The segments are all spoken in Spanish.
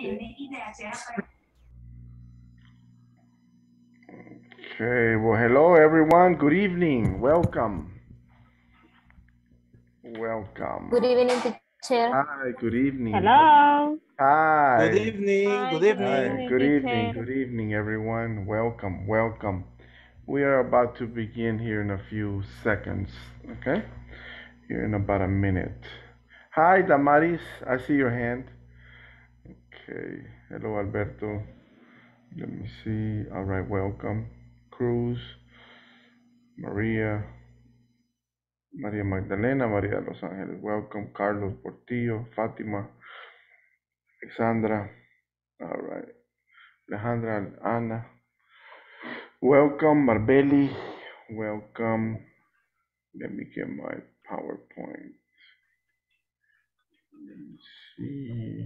Okay, well, hello everyone. Good evening. Welcome. Welcome. Good evening, teacher. Hi, good evening. Hello. Hi. Good evening. Good Hi, evening. good evening. teacher. Good evening, everyone. Welcome. Welcome. We are about to begin here in a few seconds. Okay? Here in about a minute. Hi, Damaris. I see your hand. Okay. Hello, Alberto. Let me see. All right, welcome. Cruz, Maria, Maria Magdalena, Maria de Los Ángeles, welcome. Carlos Portillo, Fátima, Alexandra, all right. Alejandra, Ana, welcome. Marbeli, welcome. Let me get my PowerPoint. Let me see.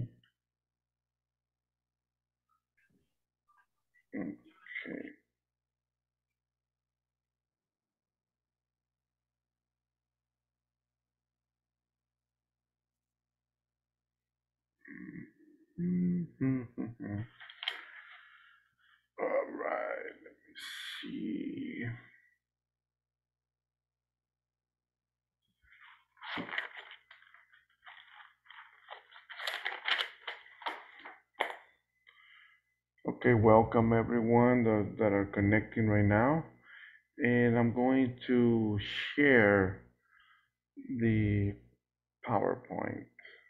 Okay. All right, let me see. Okay, welcome everyone that are connecting right now. And I'm going to share the PowerPoint.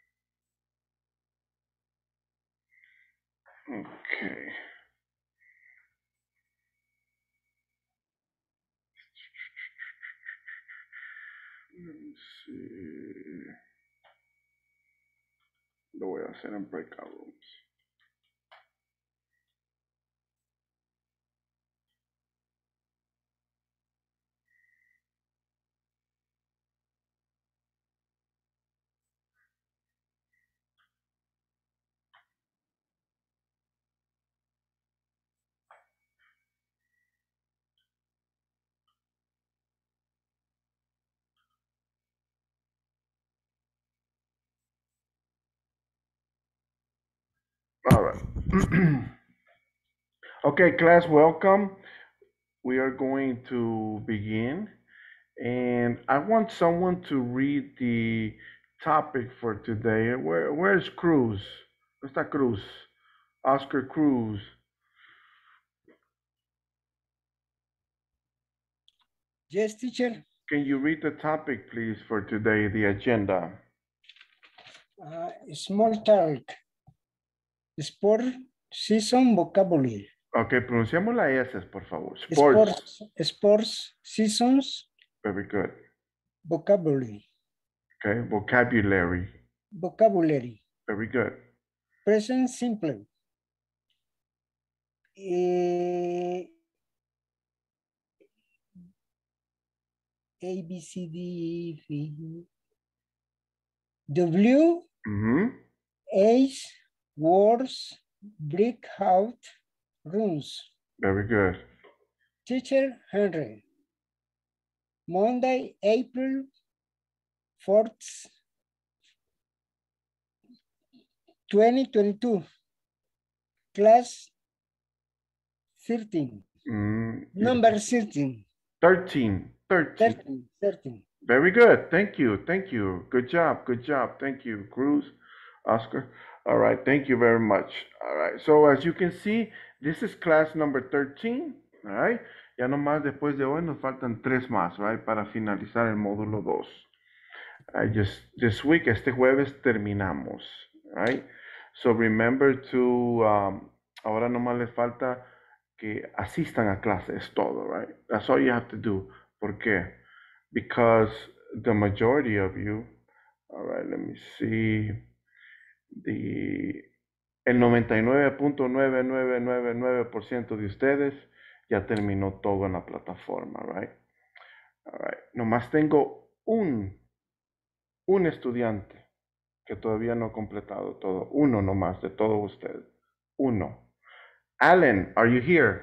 Okay. Let me see. Lo voy a hacer en breakout rooms. All right. Okay, class, welcome. We are going to begin. And I want someone to read the topic for today. Where's Cruz? ¿Dónde está Cruz? Oscar Cruz. Yes, teacher. Can you read the topic, please, for today, the agenda? Small talk. Sport season vocabulary. Ok, pronunciamos la S, por favor. Sports. Sports seasons Very good. vocabulary. Okay, vocabulary. Vocabulary. Very good. Present simple. A, B, C, D, E, F, W, H, words, breakout rooms. Very good. Teacher Henry. Monday, April 4th, 2022. Class 13. Number 13. 13. 13. Very good. Thank you. Thank you. Good job. Good job. Thank you, Cruz, Oscar. All right. Thank you very much. All right. So as you can see, this is class number 13. All right. Ya nomás después de hoy nos faltan 3 más, right? Para finalizar el módulo 2. This week, este jueves terminamos, right? So remember to, ahora nomás le falta que asistan a clase, es todo, right? That's all you have to do. ¿Por qué? Because the majority of you, all right, let me see, el 99.9999% de ustedes ya terminó todo en la plataforma, right? All right. Nomás tengo un estudiante que todavía no ha completado todo. Uno nomás de todos ustedes. Uno. Allen, are you here?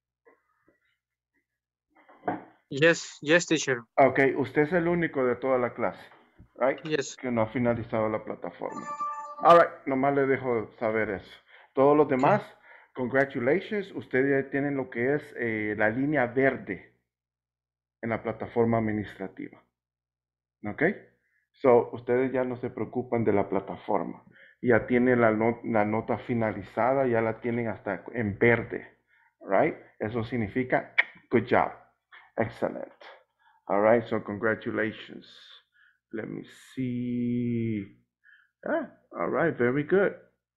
Yes, teacher. Okay, usted es el único de toda la clase, right? Yes. Que no ha finalizado la plataforma. All right, nomás le dejo saber eso. Todos los demás, congratulations, ustedes ya tienen lo que es la línea verde en la plataforma administrativa. ¿Ok? So, ustedes ya no se preocupan de la plataforma. Ya tienen la nota finalizada, ya la tienen hasta en verde. Right? Eso significa good job. Excellent. All right, so congratulations. Let me see. Ah, all right, very good.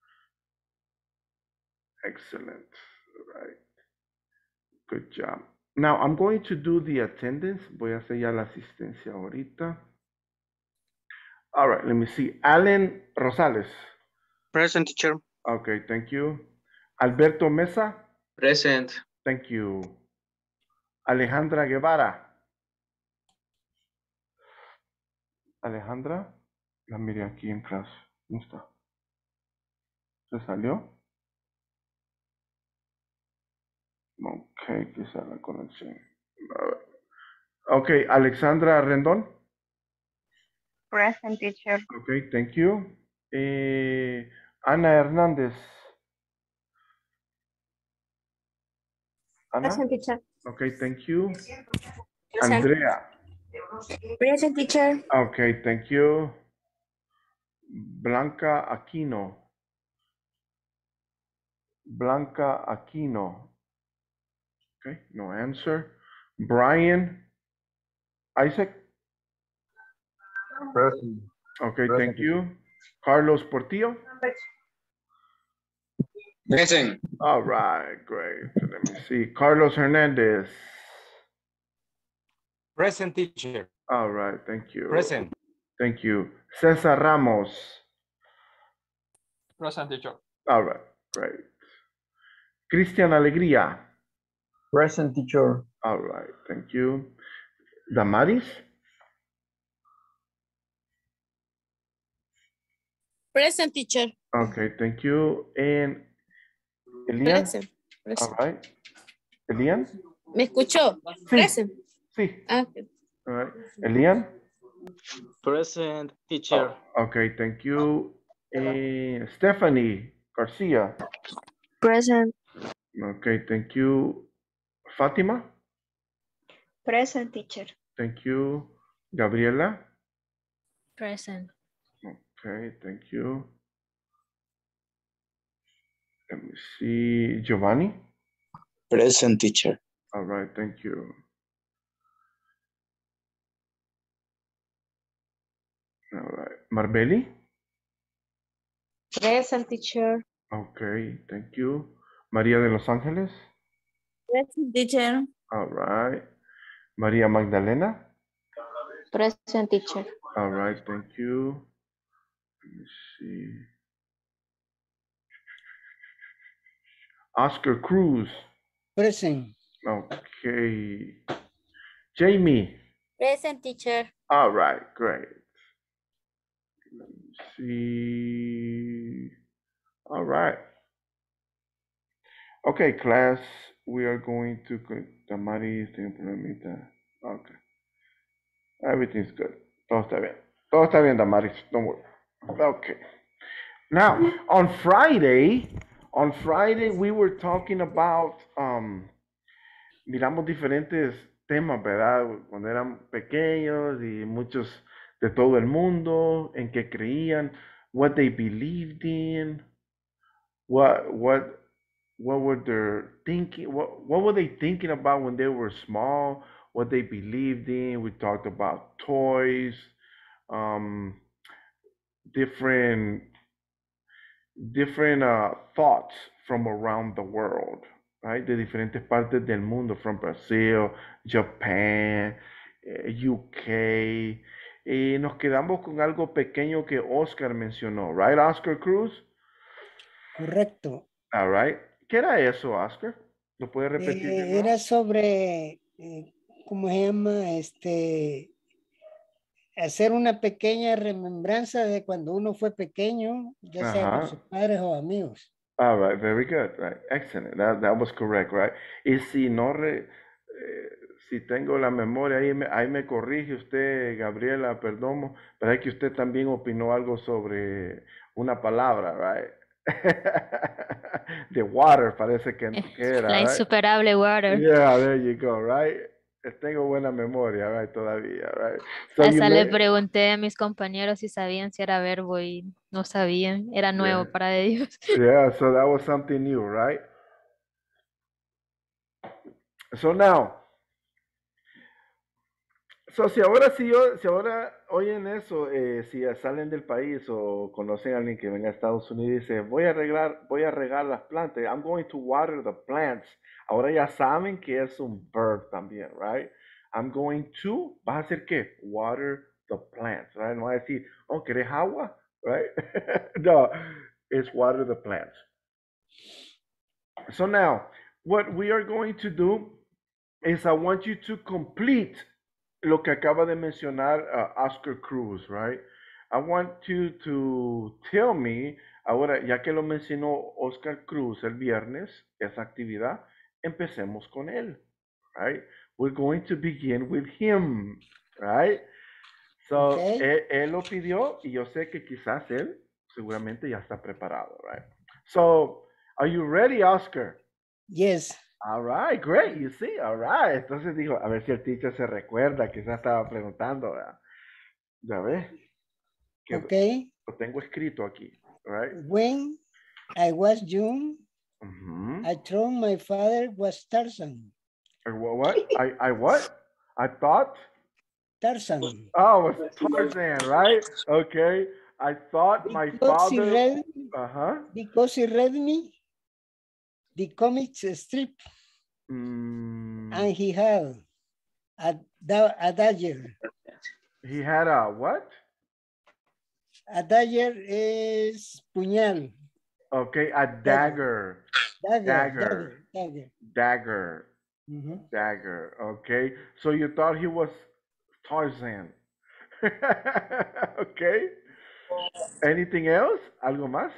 Excellent. All right. Good job. Now, I'm going to do the attendance. Voy a hacer ya la asistencia ahorita. All right, let me see. Allen Rosales. Present, teacher. Okay, thank you. Alberto Mesa. Present. Thank you. Alejandra Guevara. Alejandra. La miré aquí en clase. ¿Dónde está? ¿Se salió? Ok, quizá la conexión. A ver. Ok, Alexandra Rendón. Present, teacher. Ok, thank you. Ana Hernández. Ana. Present, teacher. Ok, thank you. Present. Andrea. Present, teacher. Ok, thank you. Blanca Aquino. Blanca Aquino. Okay, no answer. Brian Isaac. Present. Okay, thank you. Carlos Portillo. Present. All right, great. Let me see. Carlos Hernandez. Present, teacher. All right, thank you. Present. Thank you. Cesar Ramos. Present, teacher. All right, great. Cristian Alegría. Present, teacher. All right, thank you. Damaris. Present, teacher. Okay, thank you. And Elian. Present. All right. Elian. ¿Me escuchó? Present. Sí. Ah, ok. All right. Elian. Present, teacher. Okay, thank you. Stephanie Garcia. Present. Okay, thank you. Fatima. Present, teacher. Thank you. Gabriela. Present. Okay, thank you. Let me see. Giovanni. Present, teacher. All right, thank you. All right. Marbeli. Present, teacher. Okay, thank you. María de Los Ángeles. Present, teacher. All right. María Magdalena. Present, teacher. All right, thank you. Let me see. Oscar Cruz. Present. Okay. Jamie. Present, teacher. All right, great. Let me see. All right. Okay, class, we are going to Tamari. Okay. Everything's good. Todo está bien. Todo está bien, Damaris. Don't worry. Okay. Now, on Friday, we were talking about, miramos diferentes temas, ¿verdad? Cuando eran pequeños y muchos de todo el mundo, en qué creían, what they believed in, what were their thinking, what were they thinking about when they were small, what they believed in. We talked about toys, different thoughts from around the world, right? De diferentes partes del mundo, from Brazil, Japan, UK. Y nos quedamos con algo pequeño que Oscar mencionó, right, Oscar Cruz? Correcto. All right. ¿Qué era eso, Oscar? ¿Lo puede repetir de nuevo? Era sobre, ¿cómo se llama? Hacer una pequeña remembranza de cuando uno fue pequeño, ya sea con sus padres o amigos. All right, very good, right, excellent, that was correct, right. Y si no, si tengo la memoria, ahí me corrige usted, Gabriela, perdón, pero es que usted también opinó algo sobre una palabra, right. dijiste water, parece que era, La right? insuperable water. Yeah, there you go, right? Tengo buena memoria, right, todavía, right? So you Hasta le made, pregunté a mis compañeros si sabían si era verbo y no sabían. Era nuevo yeah, para ellos. yeah, so that was something new, right? So now, so si ahora oyen eso, si salen del país o conocen a alguien que venga a Estados Unidos y dice, voy a regar las plantas, I'm going to water the plants. Ahora ya saben que es un verb también, right? I'm going to, ¿vas a hacer qué? Water the plants, right? No va a decir, oh, ¿querés agua? Right? No, it's water the plants. So now, what we are going to do is I want you to complete lo que acaba de mencionar Oscar Cruz, right? I want you to tell me, ahora, ya que lo mencionó Oscar Cruz el viernes, esa actividad, empecemos con él, right? We're going to begin with him, right? So, Okay. él lo pidió y yo sé que quizás él seguramente ya está preparado, right? So, are you ready, Oscar? Yes. All right, great, you see, all right. Entonces dijo, a ver si el teacher se recuerda, quizás estaba preguntando, ¿verdad? Ya ves, que Okay. lo tengo escrito aquí, right? When I was young, Mhm. I thought my father was Tarzan. What? I what? I thought, Tarzan. oh, it was Tarzan, right? Okay. I thought my Because he father, read, uh-huh. because he read me the comics strip Mm, and he had a dagger. he had a what? A dagger is puñal. Okay, a dagger. Dagger. Dagger. Mhm. Dagger. Okay. So you thought he was Tarzan. Okay. Anything else? ¿Algo más?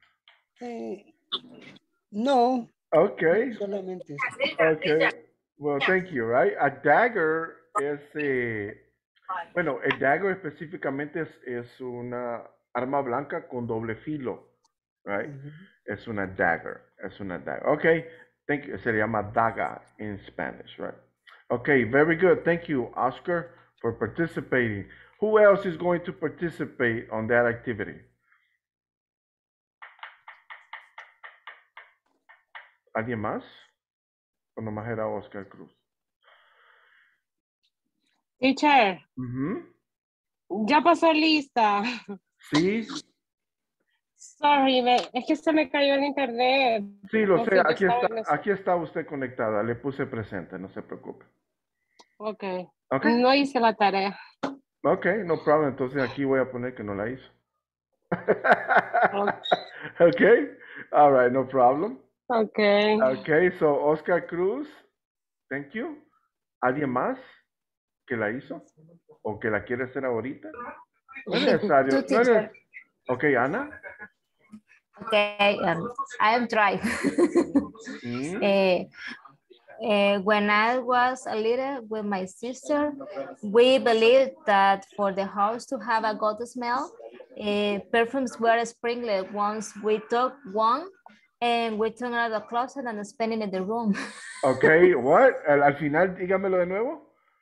No, Okay. solamente eso. Okay. Well, thank you, right? A dagger es, bueno, el dagger específicamente es una arma blanca con doble filo, right? Ujú. Es una dagger. Es una dagger. Okay. Thank you. Se llama daga in Spanish, right? Okay, very good. Thank you, Oscar, for participating. Who else is going to participate on that activity? ¿Alguien más? ¿O nomás era Oscar Cruz? Teacher, Ujú. ya pasó lista. Sí, Sorry, es que se me cayó el internet. sí, lo sé. Entonces yo estaba en eso. Aquí está usted conectada. Le puse presente, no se preocupe. Ok. Ok, No hice la tarea. ok, no problem. Entonces aquí voy a poner que no la hizo. Ok. Okay, all right, no problem. Ok. Okay, so Oscar Cruz, thank you. ¿Alguien más que la hizo o que la quiere hacer ahorita? No es necesario. Tú, teacher. Ok, Ana. Okay, I am trying. Mm. When I was a little with my sister, we believed that for the house to have a good smell, perfumes were sprinkled. Once we took one and we took out of the closet and spent it in the room. Ok, what? Al final, dígamelo de nuevo.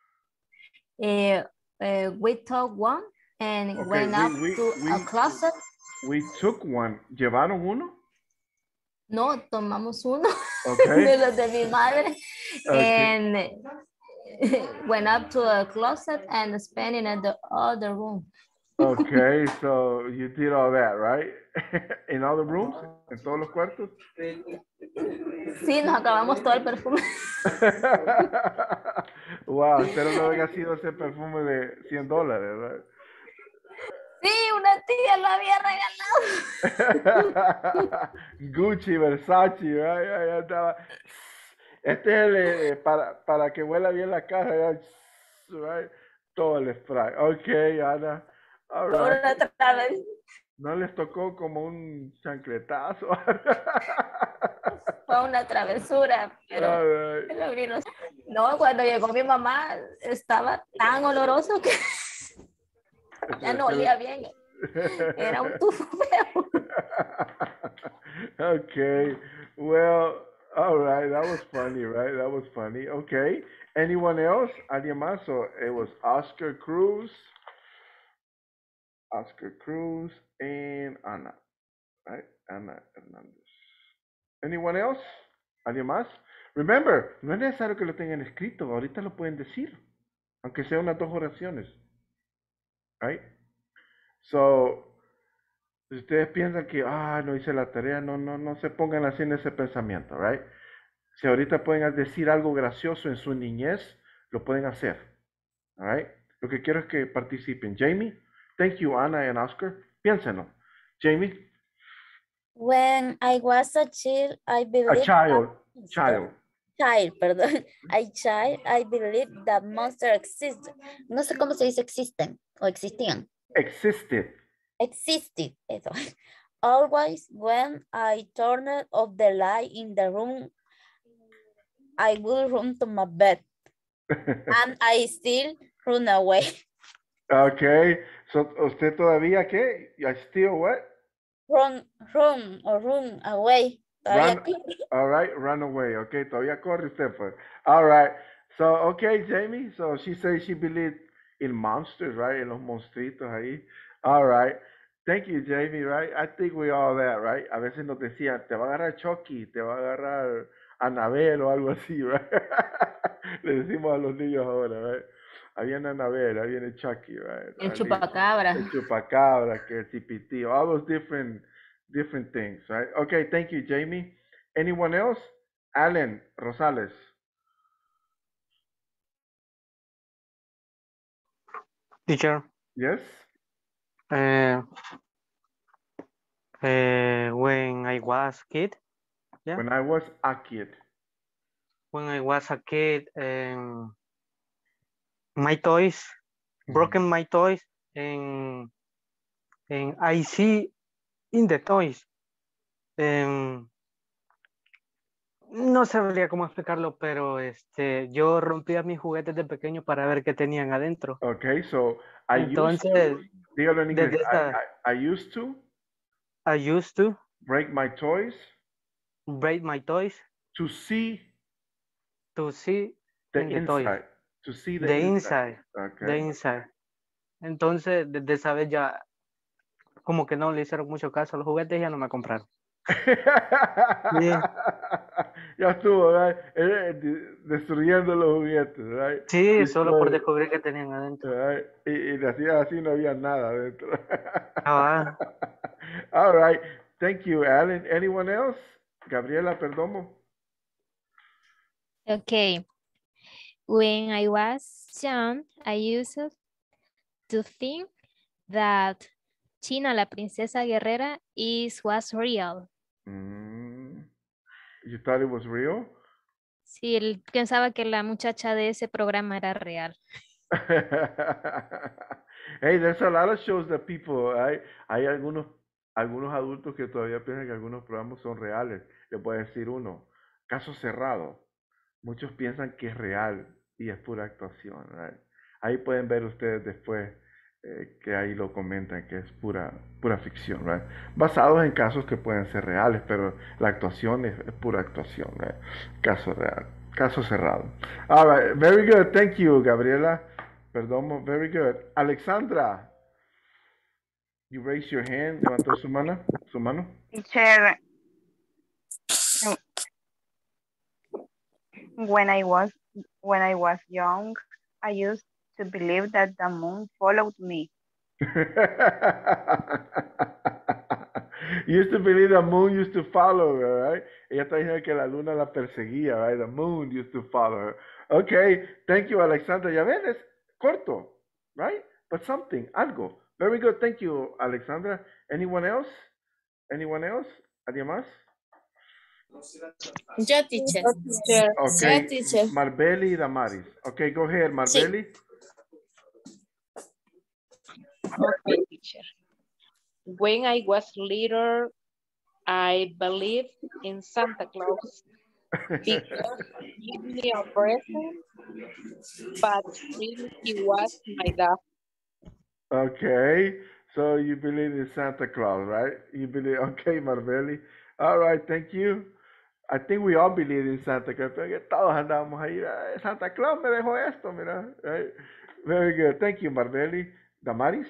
We took one and Okay, went up to a closet. We took one. ¿Llevaron uno? No, tomamos uno Okay. de los de mi madre Okay. and went up to a closet and spent it in the other room. Okay, so you did all that, right? In all the rooms? ¿En todos los cuartos? Sí, nos acabamos todo el perfume. Wow, espero no haya sido ese perfume de $100, right? Sí, una tía lo había regalado. Gucci, Versace, right? Ahí estaba. Este es el para que huela bien la casa, right? Todo el spray. Ok, Ana. All right. Otra vez. ¿No les tocó como un chancletazo? Fue una travesura, pero All right. no, cuando llegó mi mamá estaba tan oloroso que ya no olía bien. Era un tufo feo. Okay, Well, all right. That was funny, right? That was funny. Okay. Anyone else? ¿Alguien más? So it was Oscar Cruz, and Ana, right? Ana Hernandez. Anyone else? ¿Alguien más? Remember, no es necesario que lo tengan escrito. Ahorita lo pueden decir, aunque sea unas 2 oraciones, right? So, si ustedes piensan que, no hice la tarea, no se pongan así en ese pensamiento, right? Si ahorita pueden decir algo gracioso en su niñez, lo pueden hacer, all right? Lo que quiero es que participen. Jamie, thank you, Ana and Oscar. Piénsenlo. Jamie, When I was a child, I a believed child, child, perdón. I believed that monsters exist. No sé cómo se dice existen o existían. existed. Existed, eso. Always when I turned off the light in the room, I will run to my bed. And I still run away. Okay, so usted todavía qué? I still what? Run away. Run, all right, run away. Okay, todavía corre usted pues. All right, so okay, Jamie, so she says she believed in monsters, right? En los monstruitos ahí. All right, thank you, Jamie, right? I think we all that, right? A veces nos decían, te va a agarrar Chucky, te va a agarrar Anabel o algo así, right? Le decimos a los niños ahora, right? Ahí viene Anabel, ahí viene Chucky, right? El chupacabra. El chupacabra, que el CPT, all those different things, right? Okay, thank you, Jamie. Anyone else? Alan Rosales. Teacher, Yes? when I was kid, yeah. When I was a kid. When I was a kid, my toys, broken my toys, and I see in the toys. No sabría cómo explicarlo, pero yo rompía mis juguetes de pequeño para ver qué tenían adentro. Okay, so I Entonces, used to, dígalo en inglés, desde I used to I used to break my toys break my toys to see to see the in the toys. inside. To see the The inside. inside. Okay. The inside. Entonces, desde esa vez ya como que no le hicieron mucho caso a los juguetes y ya no me compraron. Ya estuvo, right? Destruyendo los juguetes, right? Sí, solo por descubrir que tenían adentro. Right? Y decía así, no había nada adentro. Ah, All right. Thank you, Alan. Anyone else? Gabriela Perdomo. Okay. When I was young, I used to think that China, la princesa guerrera, was real. You thought it was real? Sí, él pensaba que la muchacha de ese programa era real. Hey, there's a lot of shows that people, hay algunos adultos que todavía piensan que algunos programas son reales. Le puedo decir uno, Caso Cerrado. Muchos piensan que es real y es pura actuación, right? Ahí pueden ver ustedes después que ahí lo comentan que es pura ficción, right? Basados en casos que pueden ser reales, pero la actuación es pura actuación, right? Caso real, caso cerrado. All right, very good, thank you, Gabriela. Perdón, very good. Alexandra, you raised your hand, levantó su mano. Teacher, when I was young, I used to believe that the moon followed me. You used to believe the moon used to follow her, right? Ella está diciendo que la luna la perseguía, right? The moon used to follow her. Okay, thank you, Alexandra. Ya ven, es corto, right? But something, algo. Very good, thank you, Alexandra. Anyone else? ¿Alguien más? Yo, teacher. Okay, Yo, teacher. Marbeli y Damaris. Okay, go ahead, Marbeli. Okay, teacher. When I was little, I believed in Santa Claus because he gave me a present, but really he was my dad. Okay, so you believe in Santa Claus, right? You believe, okay, Marbeli. All right, thank you. I think we all believe in Santa Claus. Creo que todos andábamos ahí. Santa Claus me dejó esto, mira. Right? Very good. Thank you, Marbeli. Damaris?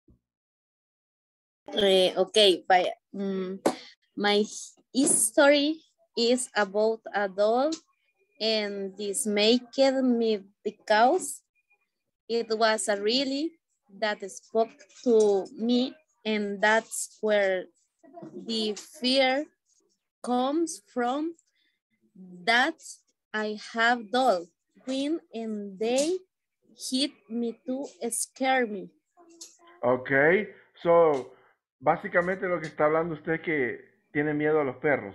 Okay, but my story is about a doll, and this made me because it was a really that spoke to me, and that's where the fear comes from. That I have doll when and they hit me to scare me. Okay. So, básicamente lo que está hablando usted es que tiene miedo a los perros.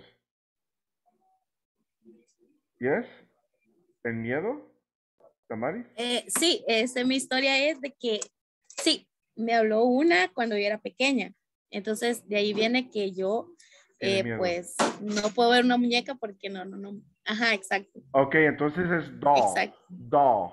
Yes? ¿El miedo? ¿Damaris? Sí, mi historia es de que sí, me habló una cuando yo era pequeña. Entonces, de ahí viene que yo, pues, no puedo ver una muñeca porque no. Ajá, exacto. Ok, entonces es doll. Exacto. Doll.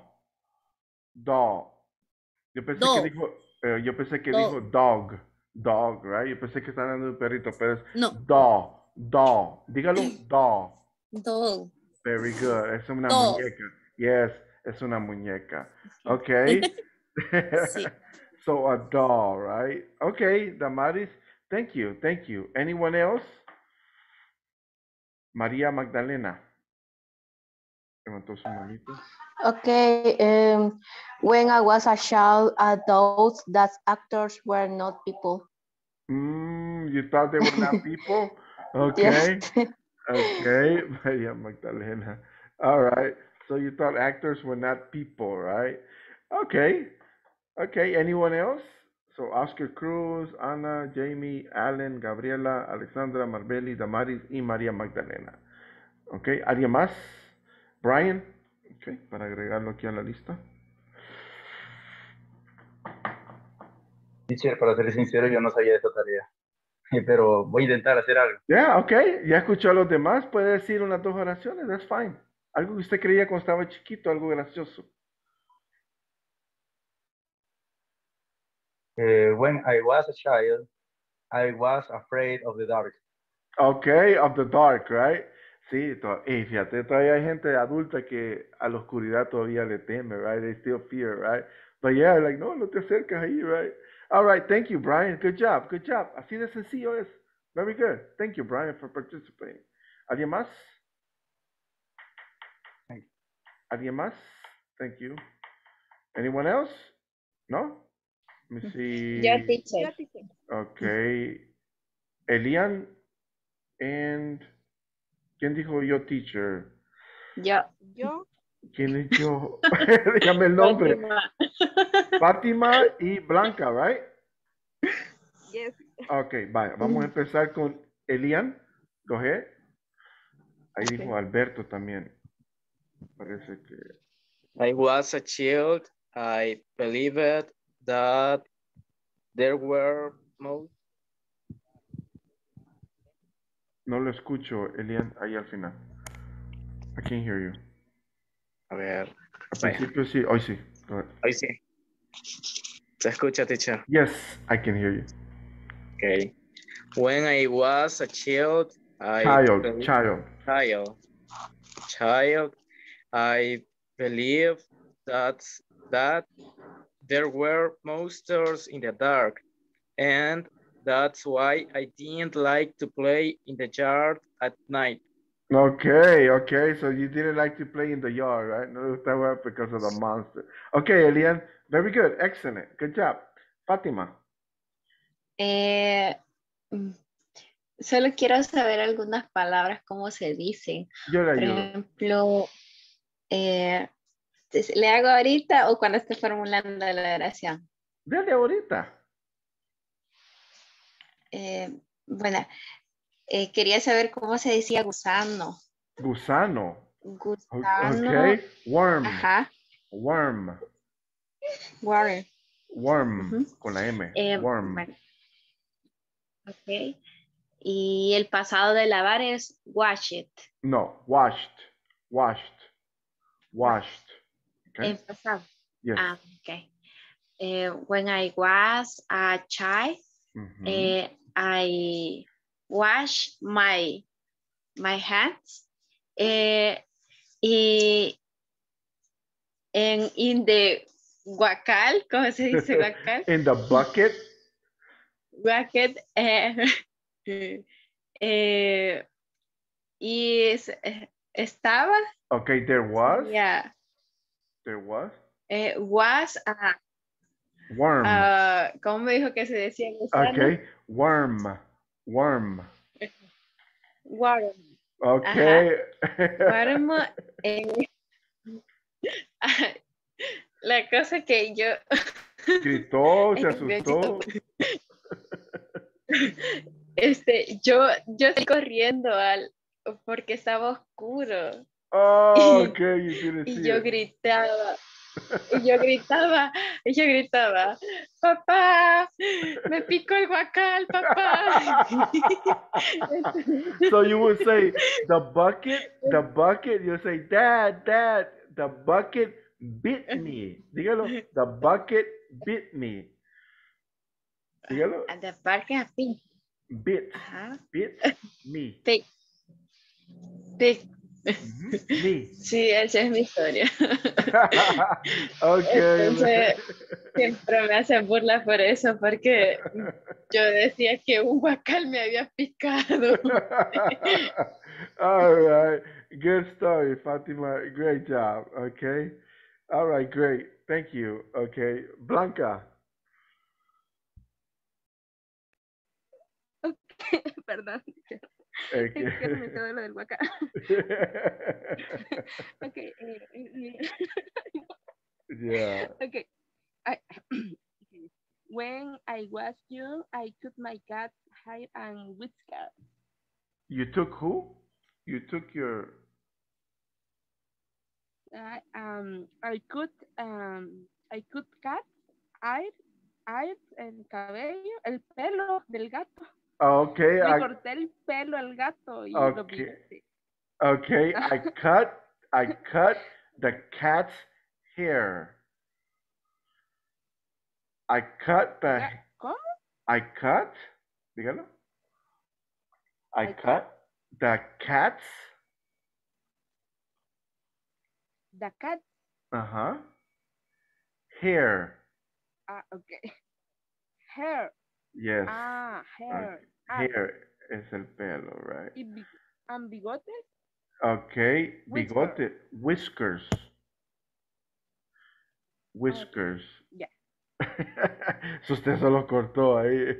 Yo pensé que dijo dog. Dog, right? Yo pensé que estaba hablando de un perrito, pero es doll. Dígalo, doll. Doll. Very good. Es una muñeca. Yes, es una muñeca. Okay. Sí. So a doll, right? Okay, Damaris. Thank you. Anyone else? María Magdalena. Levantó su manito. Okay, when I was a child, I thought that actors were not people. You thought they were not people? Okay. Yes. Okay, María Magdalena. All right. So you thought actors were not people, right? Okay. Anyone else? So Oscar Cruz, Ana, Jamie, Allen, Gabriela, Alexandra, Marbeli, Damaris y María Magdalena. Okay. ¿Alguien más? Brian. Okay, para agregarlo aquí a la lista. Teacher, para ser sincero, yo no sabía de esta tarea. Pero voy a intentar hacer algo. Yeah, okay. Ya escuchó a los demás. Puede decir unas 2 oraciones. That's fine. Algo que usted creía cuando estaba chiquito, algo gracioso. When I was a child, I was afraid of the dark. Okay, of the dark, right? Sí, y fíjate, todavía hay gente adulta que a la oscuridad todavía le teme, right? They still fear, right? But yeah, like, no te acercas ahí, right? All right, thank you, Brian. Good job. Así de sencillo es. Very good. Thank you, Brian, for participating. ¿Alguien más? ¿Alguien más? Thank you. Anyone else? No? Let me see. Yo, teacher. Okay. Elian and... ¿Quién dijo yo, teacher? Yo. ¿Quién es yo? Dígame el nombre. Fátima y Blanca, right? Yes. Okay, vaya. Vamos a empezar con Elian. Go ahead. Ahí dijo Alberto también. Parece que... I was a child. I believed that there were most. No lo escucho, Elian, ahí al final. I can't hear you. A ver. Al principio sí, hoy sí. Go ahead. Hoy sí. ¿Se escucha, teacher? Yes, I can hear you. Okay. When I was a child, Child, I believed that there were monsters in the dark, and that's why I didn't like to play in the yard at night. Okay, so you didn't like to play in the yard, right? No, that was because of the monster. Okay, Elian, very good, excellent, good job. Fátima. Solo quiero saber algunas palabras, cómo se dicen. Yo le Por ayudo. ejemplo, ¿le hago ahorita o cuando esté formulando la oración? Dale ahorita. Bueno, quería saber cómo se decía gusano. Gusano. Gusano. Okay, worm. Ajá. Worm. Con la M. Worm. Bueno. Ok. Y el pasado de lavar es wash it. No, washed. Okay. El pasado. Yes. Okay. When I was a child, I wash my my hands. Y in the guacal, ¿cómo se dice guacal? In the bucket. Bucket. Estaba. Okay, there was. Yeah. There was. Was. Worm. ¿Cómo me dijo que se decía en Okay, worm. Worm. Worm. Okay. Worm. La cosa que yo... Gritó, se asustó. Yo estoy corriendo porque estaba oscuro. Oh, okay, you didn't see y yo it. gritaba. Y yo gritaba, papá, me picó el guacal, papá. So you would say, the bucket, you say, Dad, the bucket bit me. Dígalo, the bucket bit me. Dígalo. The bucket Bit. Bit me. Me. Sí, esa es mi historia. Okay. Entonces, siempre me hacen burla por eso, porque yo decía que un guacal me había picado. All right. Good story, Fatima. Great job. Okay. All right, great. Thank you. Okay. Blanca. Okay, perdón. Okay. Es que me quedó lo del guacal. Okay. Yeah. Okay. When I was young, I cut my cat's hair and whisker. You took who? You took your. I cut cat's hair, el cabello, el pelo del gato. Okay. Le corté el pelo al gato y lo pinté. Okay. I cut the cat's hair. I cut the. ¿Cómo? Dígalo. I cut the cat's. The cat. Hair. Okay. Hair. Yes. Hair. Hair es el pelo, right? ¿And bigotes? Okay. Bigote. Whiskers. Whiskers. Yeah. So usted solo cortó ahí.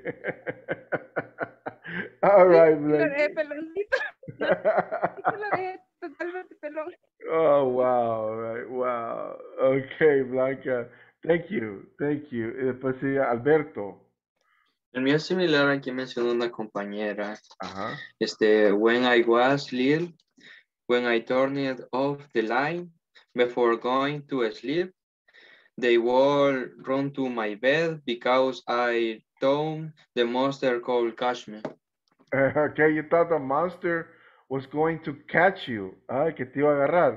All right, Lo dejé peloncito. Lo dejé totalmente pelón. Oh, wow, right, wow. Okay, Blanca. Thank you. Y después sí, Alberto. El mío es similar al que mencionó una compañera. Ajá. When I was little, when I turned off the light before going to sleep, they all run to my bed because I thought the monster could catch me. Okay, you thought the monster was going to catch you. Que te iba a agarrar.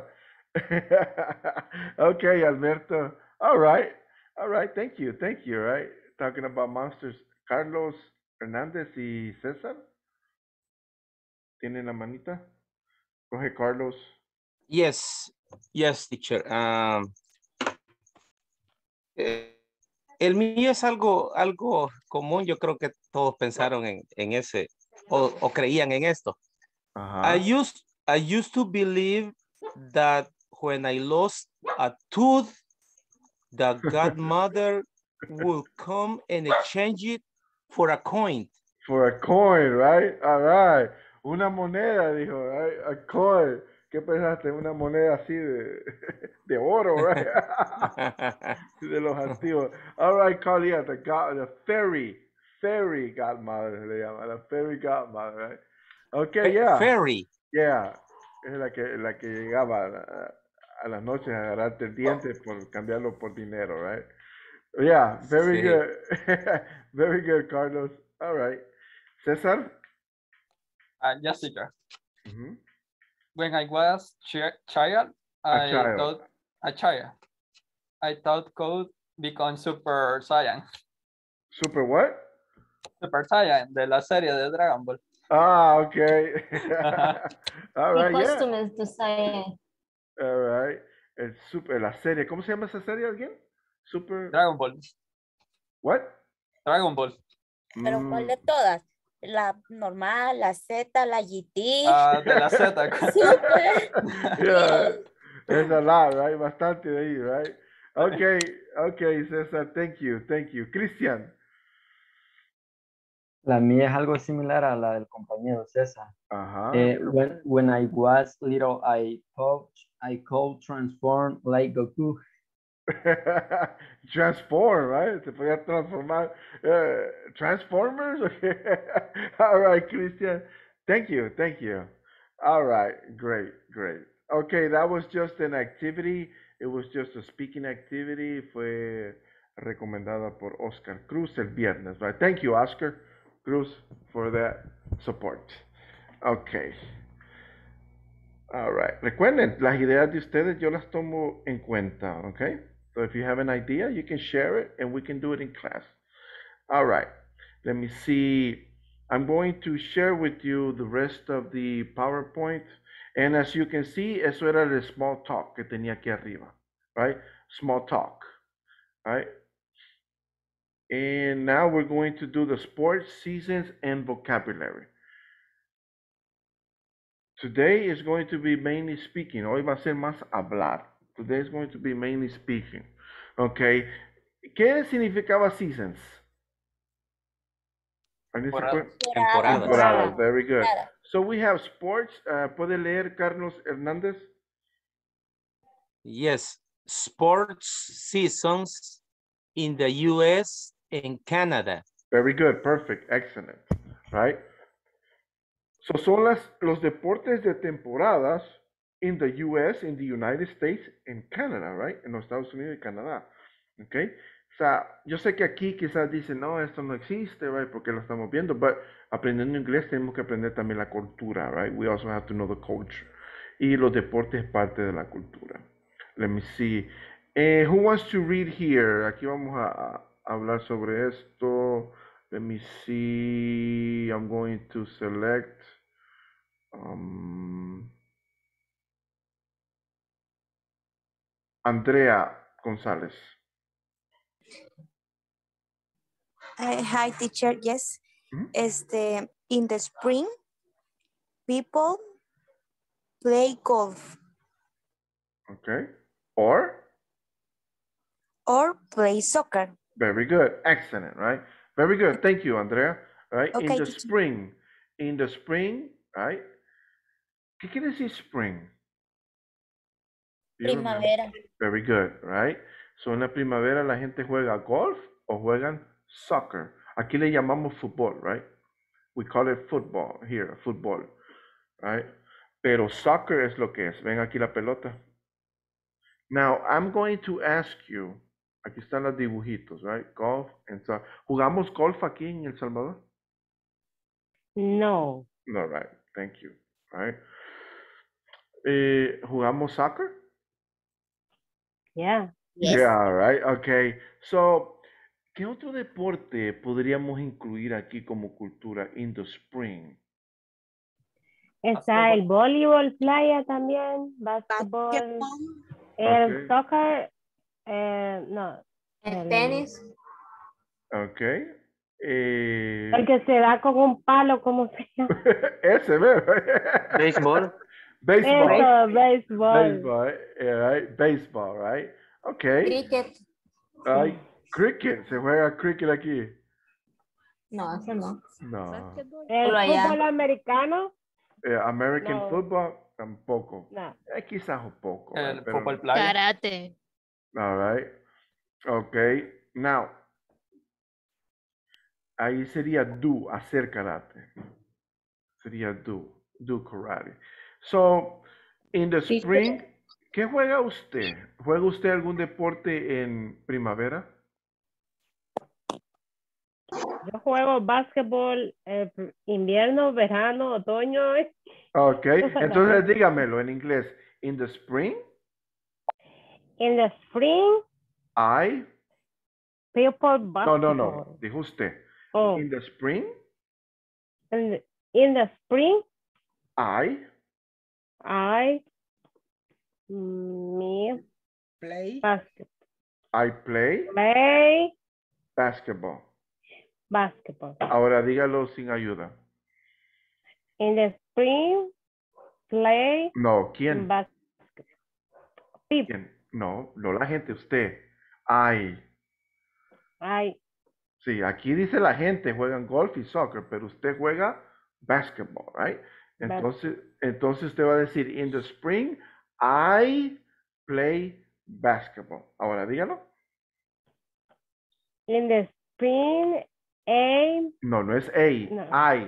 Okay, Alberto. All right. Thank you. Right. Talking about monsters. Carlos Hernández y César. ¿Tienen la manita? Coge Carlos. Yes, teacher. El mío es algo común. Yo creo que todos pensaron en ese o creían en esto. I used to believe that when I lost a tooth, the godmother would come and exchange it for a coin. For a coin, right? All right. Una moneda, dijo, right? A coin. ¿Qué pensaste? Una moneda así de oro, right? De los antiguos. All right, Carly, the fairy godmother, le llama, la fairy godmother, right? Okay, yeah. Fairy. Yeah. Es la que llegaba a las noches a agarrarte el diente por cambiarlo por dinero, right? Yeah, very good. Very good, Carlos. All right. César? Yes, teacher. When I was child, I thought could become Super Saiyan. Super what? Super Saiyan, de la serie de Dragon Ball. Ah, okay. All The right, yeah. costume is the same. All right. El super, la serie. ¿Cómo se llama esa serie, alguien? Super. Dragon Ball. What? Dragon Ball. Pero ¿cuál de todas? La normal, la Z, la GT. De la Z. Super. Yeah. There's a lot, right? Bastante de ahí, right? Okay, okay, César, thank you, thank you. Cristian. La mía es algo similar a la del compañero César. Ajá. When I was little, I thought I could transform like Goku. Transform, right? Se podía transformar. Transformers? Okay. All right, Christian. Thank you, thank you. All right, great, great. Okay, that was just an activity. It was just a speaking activity. Fue recomendada por Oscar Cruz el viernes, right? Thank you, Oscar Cruz, for that support. Okay. All right. Recuerden, las ideas de ustedes yo las tomo en cuenta, okay? So if you have an idea, you can share it and we can do it in class. All right. Let me see. I'm going to share with you the rest of the PowerPoint. And as you can see, eso era el small talk que tenía aquí arriba, right? Small talk, right? And now we're going to do the sports, seasons, and vocabulary. Today is going to be mainly speaking. Hoy va a ser más hablar. Today is going to be mainly speaking. Okay. ¿Qué significaba seasons? Temporadas. Very good. So we have sports. ¿Puede leer Carlos Hernández? Yes. Sports seasons in the US and Canada. Very good. Perfect. Excellent. Right? So son los deportes de temporadas in the US, in the United States, and Canada, right? En los Estados Unidos y Canadá. Okay? O sea, yo sé que aquí quizás dicen, no, esto no existe, right? Porque lo estamos viendo, but aprendiendo inglés tenemos que aprender también la cultura, right? We also have to know the culture. Y los deportes es parte de la cultura. Let me see. Who wants to read here? Aquí vamos a hablar sobre esto. Let me see. I'm going to select. Andrea González. Hi, teacher. Yes. In the spring, people play golf. Okay. Or play soccer. Very good. Excellent, right? Very good. Thank you, Andrea. Right? Okay, in the teacher. spring. In the spring, right? ¿Qué quiere decir spring? Do you remember? Primavera. Very good, right? So en la primavera la gente juega golf o juegan soccer. Aquí le llamamos fútbol, right? We call it football here, fútbol, right? Pero soccer es lo que es. Ven aquí la pelota. Now, I'm going to ask you, aquí están los dibujitos, right? Golf and soccer. ¿Jugamos golf aquí en El Salvador? No. No, right. Thank you. Right. ¿Jugamos soccer? Yeah. Yes. Yeah, right. Okay. So, ¿qué otro deporte podríamos incluir aquí como cultura in the spring? Está el voleibol, playa también, basketball, el soccer, no. El tenis. Okay. El que se da con un palo, ¿cómo se llama? Ese, ¿verdad? Béisbol. Baseball. Eso, béisbol. Baseball, yeah, right? Baseball, right? Okay. Cricket. Ay, cricket, se juega cricket aquí. No, ese no. No. El Solo allá. fútbol americano. American No. football, tampoco. No. Quizás un poco. El pero- fútbol playa. Karate. All right. Okay. Now, ahí sería do, hacer karate. Sería do karate. So, in the spring, ¿qué juega usted? ¿Juega usted algún deporte en primavera? Yo juego básquetbol invierno, verano, otoño. Okay. Yo juego. Entonces dígamelo en inglés. In the spring, In the spring, No, people basketball. no, no. Dijo usted. Oh. In the spring, In In the spring, I me Play. basketball. I play Play basketball. basketball. Ahora dígalo sin ayuda. In the spring, play No, ¿quién? basketball. People. ¿Quién? No, no la gente, usted. I. Sí, aquí dice la gente juegan golf y soccer, pero usted juega basketball, right? Entonces usted va a decir, in the spring, I play basketball. Ahora dígalo. In the spring, No, no es a. No. I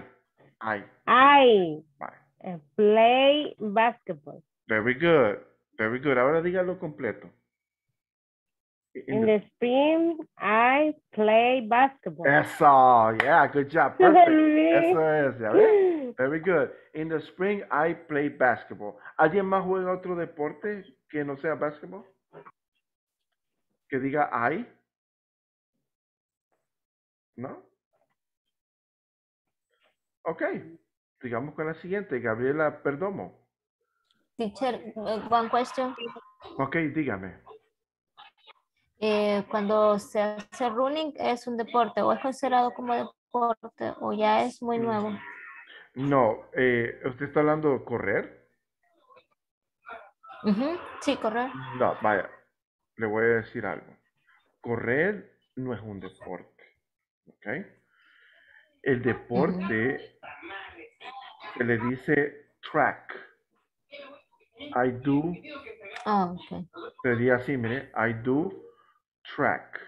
play basketball. Very good. Very good. Ahora dígalo completo. In the spring, I play basketball. Eso, yeah, good job. Perfect. Eso es, ya ves. Very good. In the spring, I play basketball. ¿Alguien más juega otro deporte que no sea basketball? Que diga I. ¿No? Ok. Sigamos con la siguiente. Gabriela Perdomo. Teacher, one question. Ok, dígame. Cuando se hace running, ¿es un deporte o es considerado como deporte o ya es muy nuevo? No, ¿usted está hablando de correr? Sí, correr. No, vaya, le voy a decir algo. Correr no es un deporte, ¿ok? El deporte se le dice track. I do. Okay. Sería así, mire, I do track.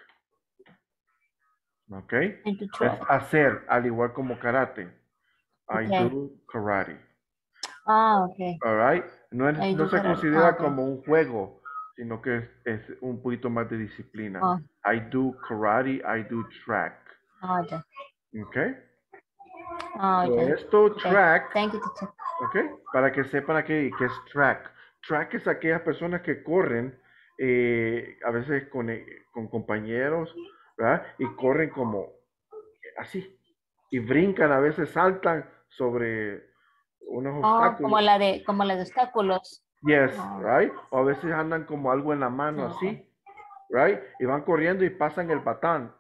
¿Ok? Es hacer, al igual como karate. I do karate. Ok. All right? No se considera okay. como un juego, sino que es un poquito más de disciplina. I do karate, I do track. Ya. ¿Ok? Ya. Esto, track. Thank you, teacher. ¿Ok? Para que sepan aquí que es track. Track es aquellas personas que corren a veces con compañeros, ¿verdad? Y corren como así. Y brincan, a veces saltan sobre unos obstáculos. Como la de obstáculos. Yes, right? O a veces andan como algo en la mano así, right? Y van corriendo y pasan el batón.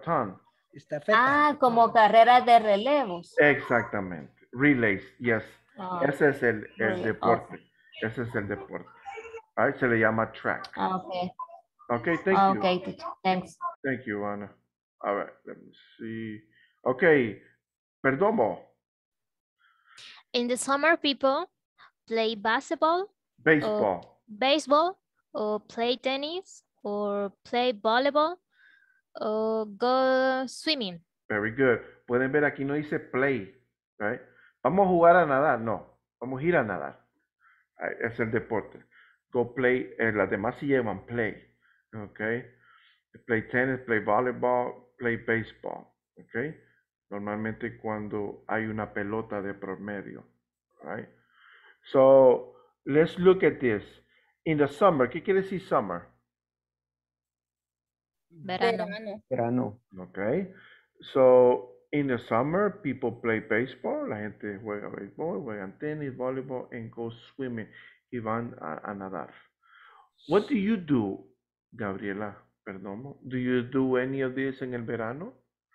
Como carreras de relevos. Exactamente. Relays, yes. Ese es el deporte. Ese es el deporte. Right? Se le llama track. Okay. Okay, thank you. Okay, teacher. Thanks. Thank you, Ana. All right, let me see. Okay, Perdomo. In the summer, people play basketball, baseball, or play tennis, or play volleyball, or go swimming. Very good. Pueden ver aquí no dice play, right? Vamos a jugar a nadar, no. Vamos a ir a nadar. Es el deporte. Go play, las demás sí llevan play, okay? Play tennis, play volleyball, play baseball, okay? Normalmente cuando hay una pelota de por medio, right? So, let's look at this. In the summer, ¿qué quiere decir summer? Verano. Okay. So, in the summer, people play baseball. La gente juega béisbol, juegan tenis, volleyball, and go swimming. Y van a nadar. What do you do, Gabriela Perdomo? Do you do any of this en el verano?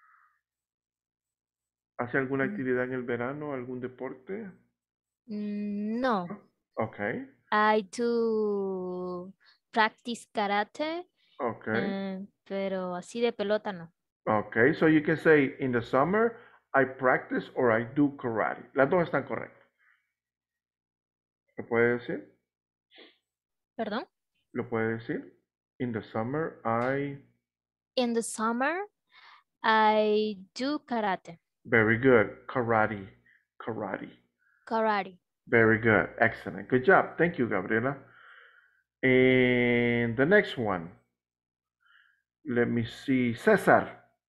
¿Hace alguna actividad en el verano? ¿Algún deporte? No. Okay. I do practice karate. Okay. Pero así de pelota no. Okay, so you can say in the summer I practice or I do karate. Las dos están correctas. ¿Lo puede decir? ¿Perdón? ¿Lo puede decir? In the summer In the summer I do karate. Very good. Karate. Very good. Excellent. Good job. Thank you, Gabriela. And the next one. Let me see. Cesar.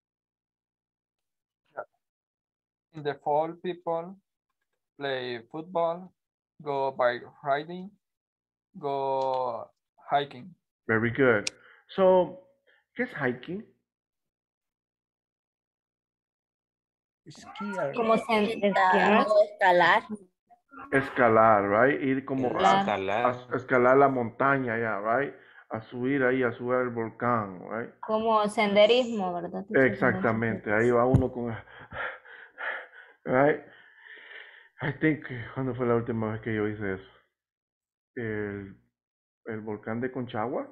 In the fall, people play football, go bike riding, go hiking. Very good. So, ¿qué es hiking? Skier. Como Escalar. Escalar. Escalar, right? Ir como Escalar. a escalar la montaña, ya, right? A subir ahí, a subir el volcán, right? Como senderismo, ¿verdad? Exactamente, ahí va uno con... Right? I think, ¿cuándo fue la última vez que yo hice eso? El volcán de Conchagua.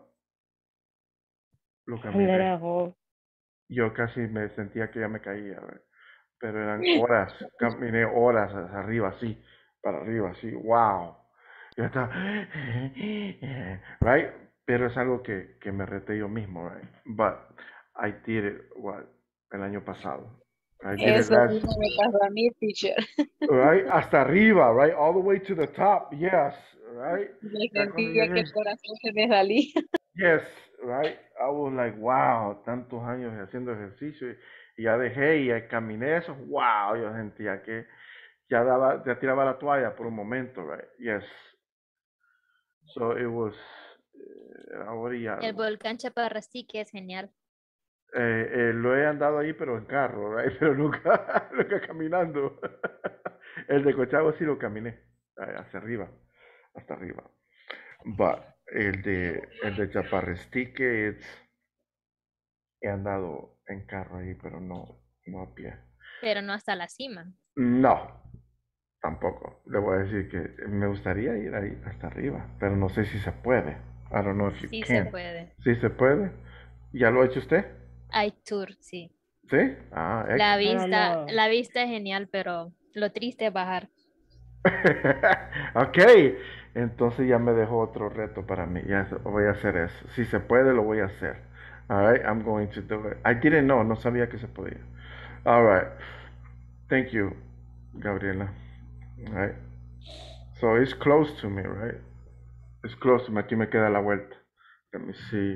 Lo caminé. Yo casi me sentía que ya me caía, right? Pero eran horas, caminé horas hacia arriba, así, para arriba, así, wow. Yo estaba, right? Pero es algo que me reté yo mismo, right? But I did it, el año pasado. I did it Eso last, mismo me pasó a mí, teacher. right? Hasta arriba, right? All the way to the top, yes, right? Me Ya cuando sentía que llegué, el corazón se me salía. yes, right? I was like, wow, tantos años haciendo ejercicio y ya dejé y caminé eso, wow, yo sentía que ya tiraba la toalla por un momento, right? Yes. So it was, ahora ya, El volcán Chaparrastique es genial. lo he andado ahí, pero en carro, right? Pero nunca, nunca caminando. El de Cochagua sí lo caminé, hacia arriba, hasta arriba. But el de Chaparrastique, he andado en carro ahí, pero no a pie. Pero no hasta la cima. No, tampoco. Le voy a decir que me gustaría ir ahí hasta arriba, pero no sé si se puede. I don't know if you Sí can. se puede. ¿Sí se puede? ¿Ya lo ha hecho usted? Hay tour, sí. ¿Sí? Ah, La excellent. vista es genial, pero lo triste es bajar. Ok, entonces ya me dejó otro reto para mí. Ya voy a hacer eso. Si se puede, lo voy a hacer. All right, I'm going to do it. I didn't know, no sabía que se podía. All right. Thank you, Gabriela. All right. So it's close to me, right? It's close to me. Aquí me queda la vuelta. Let me see.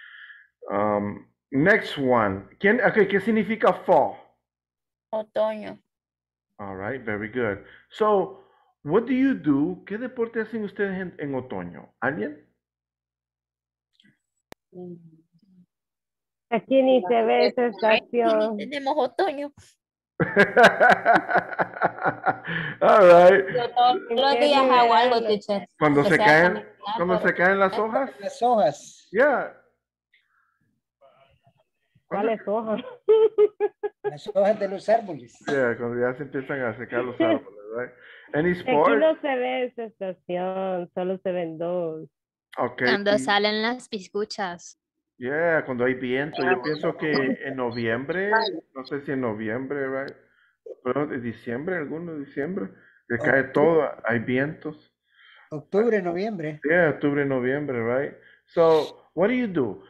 Next one. Okay, ¿qué significa fall? Otoño. All right, very good. So, what do you do? ¿Qué deporte hacen ustedes en otoño? ¿Alguien? Aquí ni se ve esa estación. Tenemos otoño. All right. Yo todos los días hago algo, teacher. Cuando Que se sea caen, caminar cuando por- se caen las hojas. Las hojas. Yeah. ¿Cuáles hojas? Las hojas de los árboles. Yeah, cuando ya se empiezan a secar los árboles, right? Any Aquí sport? no se ve esa estación, solo se ven dos. Okay. Cuando salen las piscuchas. Yeah, cuando hay viento. Yo pienso que en noviembre, no sé si en noviembre, right? Pero de diciembre, alguno de diciembre, que cae todo, hay vientos. Octubre, noviembre. Yeah, octubre, noviembre, right? So, what do you do?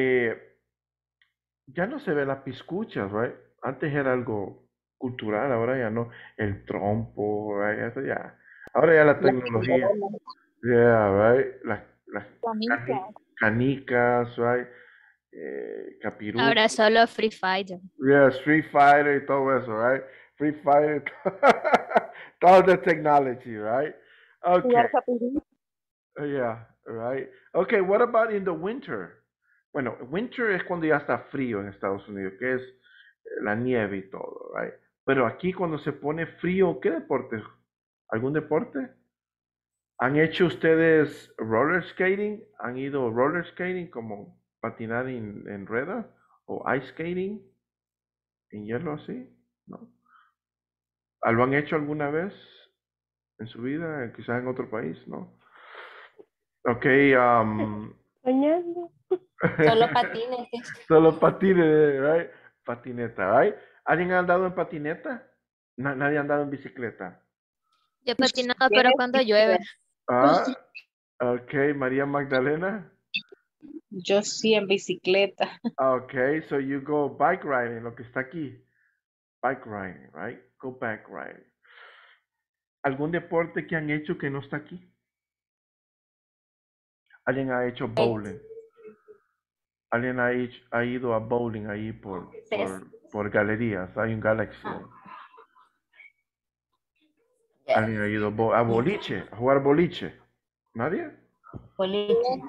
Ya no se ven las piscuchas, right? Antes era algo cultural, ahora ya no. El trompo, right? Eso ya. Ahora ya la tecnología. Yeah, right? Las canicas, right? Capirucho. Ahora solo Free Fighter. Yeah, Street Fighter y todo eso, right? Free Fighter, all the technology, right? Okay. Yeah, right. Okay, what about in the winter? Bueno, winter es cuando ya está frío en Estados Unidos, que es la nieve y todo, right? Pero aquí cuando se pone frío, ¿qué deporte? ¿Algún deporte? ¿Han hecho ustedes roller skating? ¿Han ido roller skating como patinar en ruedas? ¿O ice skating? ¿En hielo así? ¿No? ¿Lo han hecho alguna vez en su vida? Quizás en otro país, ¿no? Ok, Soñando. Solo patines. solo patines, right? Patineta, right? ¿Alguien ha andado en patineta? Nadie ha andado en bicicleta. Yo patinaba, pero cuando llueve. Ah, ok, María Magdalena. Yo sí en bicicleta. Ok, so you go bike riding, lo que está aquí. Bike riding, right? Go bike riding. ¿Algún deporte que han hecho que no está aquí? ¿Alguien ha hecho bowling? ¿Alguien ha ido a bowling ahí por galerías? Hay un Galaxy. ¿Alguien ha ido a boliche? ¿A jugar boliche? ¿Nadie? Boliche.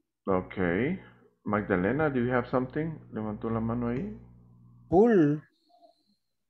Ok. Magdalena, do you have something? Levantó la mano ahí. Pool.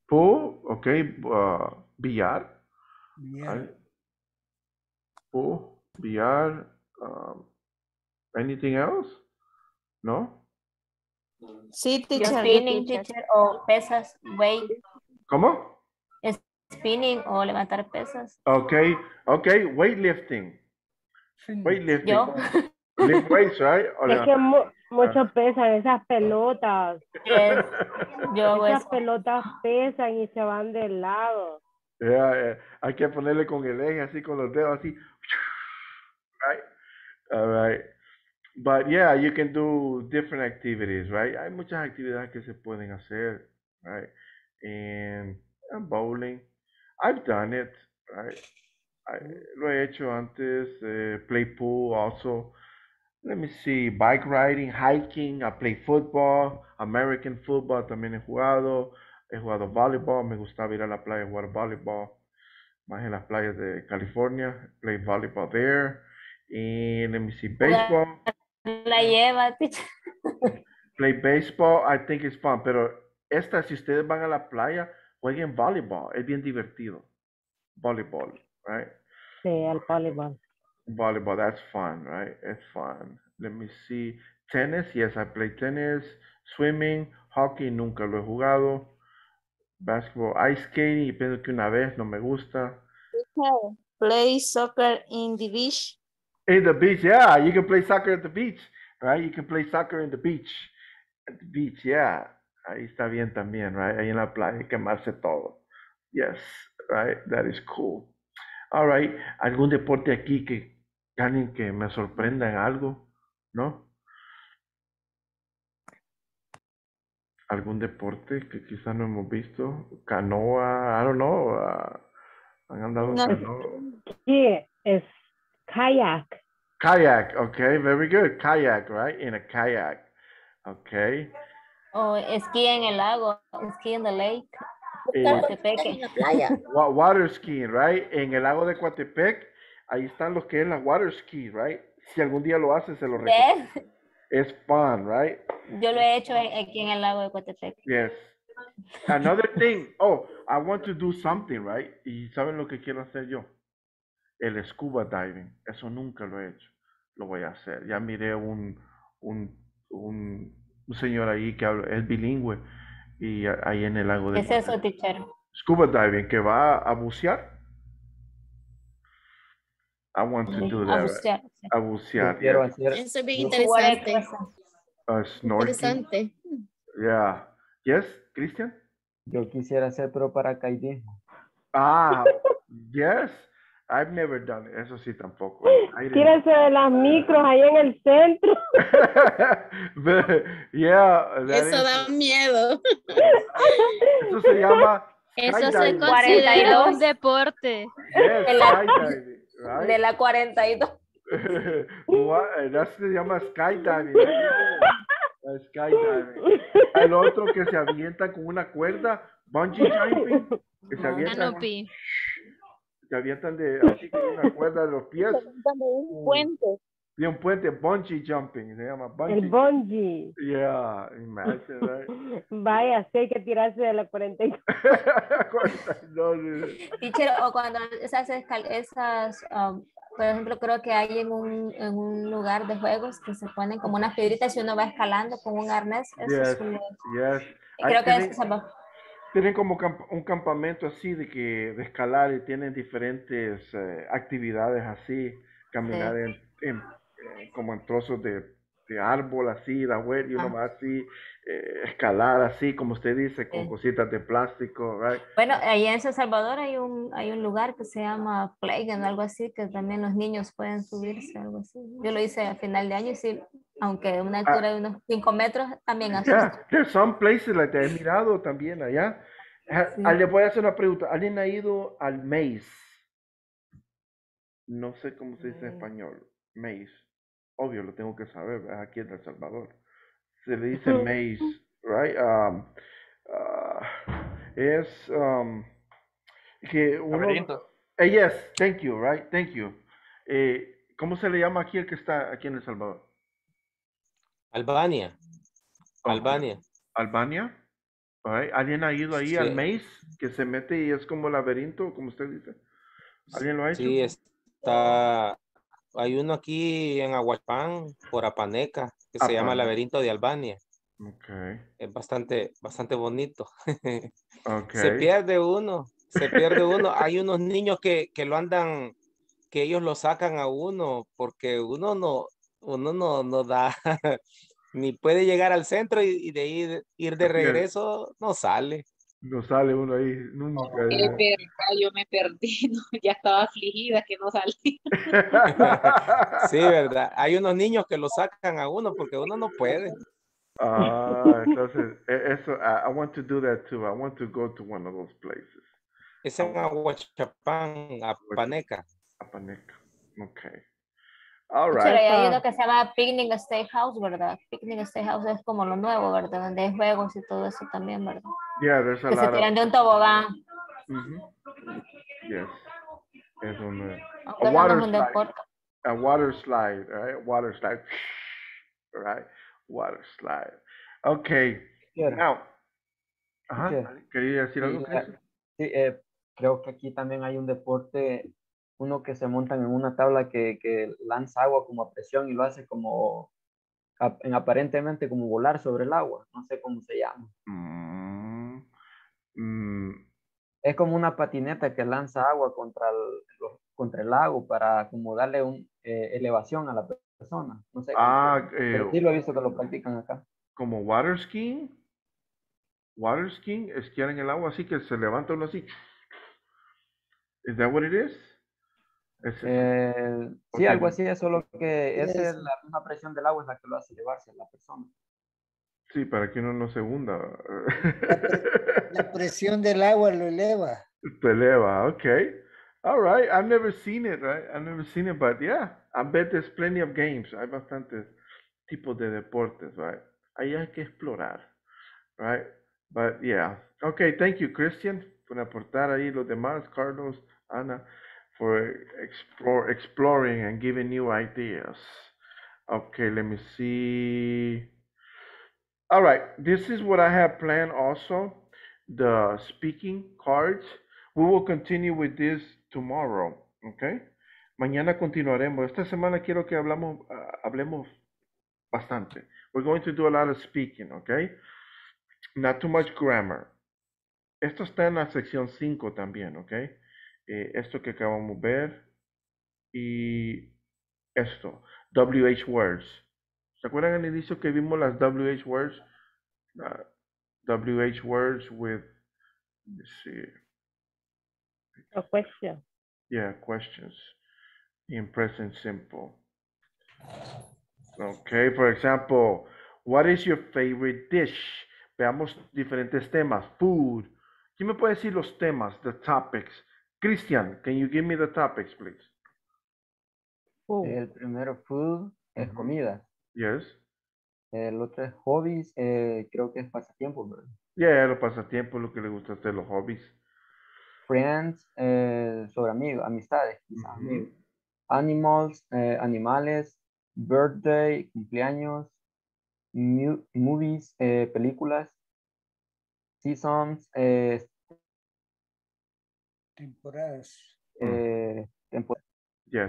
Pool, okay, billar. Yeah. Pool, billar. Anything else? No? Sí, Yo teacher. spinning, teacher, o pesas, weight, ¿Cómo? spinning o levantar pesas. Okay, okay, weightlifting. Weightlifting. Yo. Lift weights, right? Es que muchos pesan esas pelotas. Yes. Yo hago Esas eso. pelotas pesan y se van de lado. Yeah, hay que ponerle con el eje así, con los dedos así. Right? All right. But yeah, you can do different activities, right? Hay muchas actividades que se pueden hacer, right? And bowling. I've done it, right? Lo he hecho antes. Play pool also. Let me see. Bike riding, hiking. I play football. American football también he jugado. He jugado voleibol. Me gustaba ir a la playa a jugar voleibol. Más en las playas de California. Play volleyball there. And let me see. Baseball. La lleva, teacher. Play baseball. I think it's fun. Pero si ustedes van a la playa, jueguen voleibol. Es bien divertido. Volleyball, right? Sí, el voleibol. Volleyball, that's fun, right? It's fun. Let me see. Tennis, yes, I play tennis. Swimming, hockey, nunca lo he jugado. Basketball, ice skating, y pienso que una vez no me gusta. Play soccer in the beach. In the beach, yeah, you can play soccer at the beach, right? You can play soccer in the beach. At the beach, yeah. Ahí está bien también, right? Ahí en la playa, quemarse todo. Yes, right? That is cool. All right. ¿Algún deporte aquí que alguien que me sorprenda en algo? ¿No? ¿Algún deporte que quizás no hemos visto? Canoa, I don't know. Han andado en canoa. Sí, es kayak. Kayak, okay, very good. Kayak, right? In a kayak. Okay. O esquí en el lago, esquí en the lake. En la playa. Water skiing, right? En el lago de Coatepec, ahí están los que es la water ski, right? Si algún día lo haces, se lo recomiendo. Es fun, right? Yo lo he hecho aquí en el lago de Coatepec. Yes. Another thing, oh, I want to do something, right? ¿Y saben lo que quiero hacer yo? El scuba diving. Eso nunca lo he hecho. Lo voy a hacer. Ya miré un señor ahí que es bilingüe y ahí en el lago de ¿Qué es eso, teacher? Scuba diving, que va a bucear. I want to do that. A bucear. A bucear. Quiero Yeah. hacer. Eso es bien interesante. Snorkeling. Interesante. Yeah. Yes, Christian? Yo quisiera hacer pero paracaidismo. Ah, yes. I've never done it. Eso sí tampoco. Tírese de las micros ahí en el centro. Yeah. Eso da miedo. Eso se llama Eso se skydiving. considera un deporte. Yes, skydiving, right? De la 42. Eso se llama skydiving. Skydiving. El otro que se avienta con una cuerda, bungee jumping, que se avientan, Canopy. se avientan así con una cuerda de los pies. Un puente. De un puente, bungee jumping, se llama bungee. El bungee. Yeah, imagine, right? Vaya, sí hay que tirarse de la 42. 42. Teacher, o cuando esas, por ejemplo, creo que hay en un lugar de juegos que se ponen como unas piedritas y uno va escalando con un arnés. Eso Yes, es yes. creo que es tienen como un campamento así de escalar y tienen diferentes actividades así, caminar como en trozos de árbol así, da vuelta y uno va así, escalar así, como usted dice, con cositas de plástico, right? Bueno, ahí en San Salvador hay un lugar que se llama Playground, algo así, que también los niños pueden subirse, algo así. Yo lo hice a final de año y sí, aunque una altura de unos 5 metros, también asusta. Yeah, there's some places like that. He mirado también allá. Le voy a hacer una pregunta. ¿Alguien ha ido al Maze? No sé cómo se dice en español. Maze. Obvio, lo tengo que saber, ¿verdad? Aquí en El Salvador. Se le dice Maze, right? Es que uno... yes, thank you, right? Thank you. ¿Cómo se le llama aquí el que está aquí en El Salvador? Albania. Albania. ¿Albania? All right. ¿Alguien ha ido ahí al Sí, maze que se mete y es como laberinto, como usted dice? ¿Alguien lo ha hecho? sí, está. Hay uno aquí en Aguachapán, por Apaneca, que se llama Apaneca. Laberinto de Albania. Okay. Es bastante bonito. Se Okay. pierde uno, se pierde uno. Hay unos niños que lo andan, que ellos lo sacan a uno, porque uno no da, ni puede llegar al centro y de ir Se de pierde. regreso, no sale. No sale uno ahí nunca. Qué verga, yo me perdí, no, ya estaba afligida que no salí. Sí, ¿verdad? Hay unos niños que lo sacan a uno porque uno no puede. Entonces, eso, I want to do that too. I want to go to one of those places. Es en Aguachapán, Apaneca. Apaneca. Okay. All Teacher, right. hay uno que se llama Picnic State House, ¿verdad? Picnic State House es como lo nuevo, ¿verdad? Donde hay juegos y todo eso también, ¿verdad? Yeah, there's a Que se lot of. tiran de un tobogán. Yes. Es un, Aunque a eso no water es un slide. deporte. A water slide, all right? Water slide. All right? Water slide. Okay. Teacher, Now. Ajá. teacher, ¿Quería decir algo, sí, Cristian? sí, creo que aquí también hay un deporte, uno que se montan en una tabla que lanza agua como a presión y lo hace como, aparentemente como volar sobre el agua, no sé cómo se llama. Es como una patineta que lanza agua contra el lago para como darle elevación a la persona, no sé cómo se llama, pero sí lo he visto que lo practican acá. Como water skiing. Water skiing, esquiar en el agua así que se levanta uno así. Is that what it is? Sí, algo así, es solo que es la misma presión del agua es la que lo hace elevarse a la persona. Sí, para que uno no se hunda. La presión del agua lo eleva. Te eleva, okay. All right, I've never seen it, right? I've never seen it, but yeah, I bet there's plenty of games. Hay bastantes tipos de deportes, right? Ahí hay que explorar, right? But yeah, okay, thank you, Christian, por aportar ahí los demás, Carlos, Ana, for exploring and giving new ideas. Okay, let me see. All right, this is what I have planned also, the speaking cards. We will continue with this tomorrow, okay? Mañana continuaremos. Esta semana quiero que hablemos bastante. We're going to do a lot of speaking, okay? Not too much grammar. Esto está en la sección 5 también, okay? Esto que acabamos de ver y esto, WH words. ¿Se acuerdan al inicio que vimos las WH words? WH words with, let's see. A question. Yeah, questions in present simple. Okay, for example, what is your favorite dish? Veamos diferentes temas. Food. ¿Quién me puede decir los temas, the topics? Christian, can you give me the topics, please? El primero, food, es comida. Yes. El otro es hobbies, creo que es pasatiempo, ¿verdad? Yeah, los pasatiempos, lo que le gusta hacer, los hobbies. Friends, sobre amigos, amistades, quizás amigos. Animals, animales. Birthday, cumpleaños. Movies, películas. Seasons, Temporadas. Yes.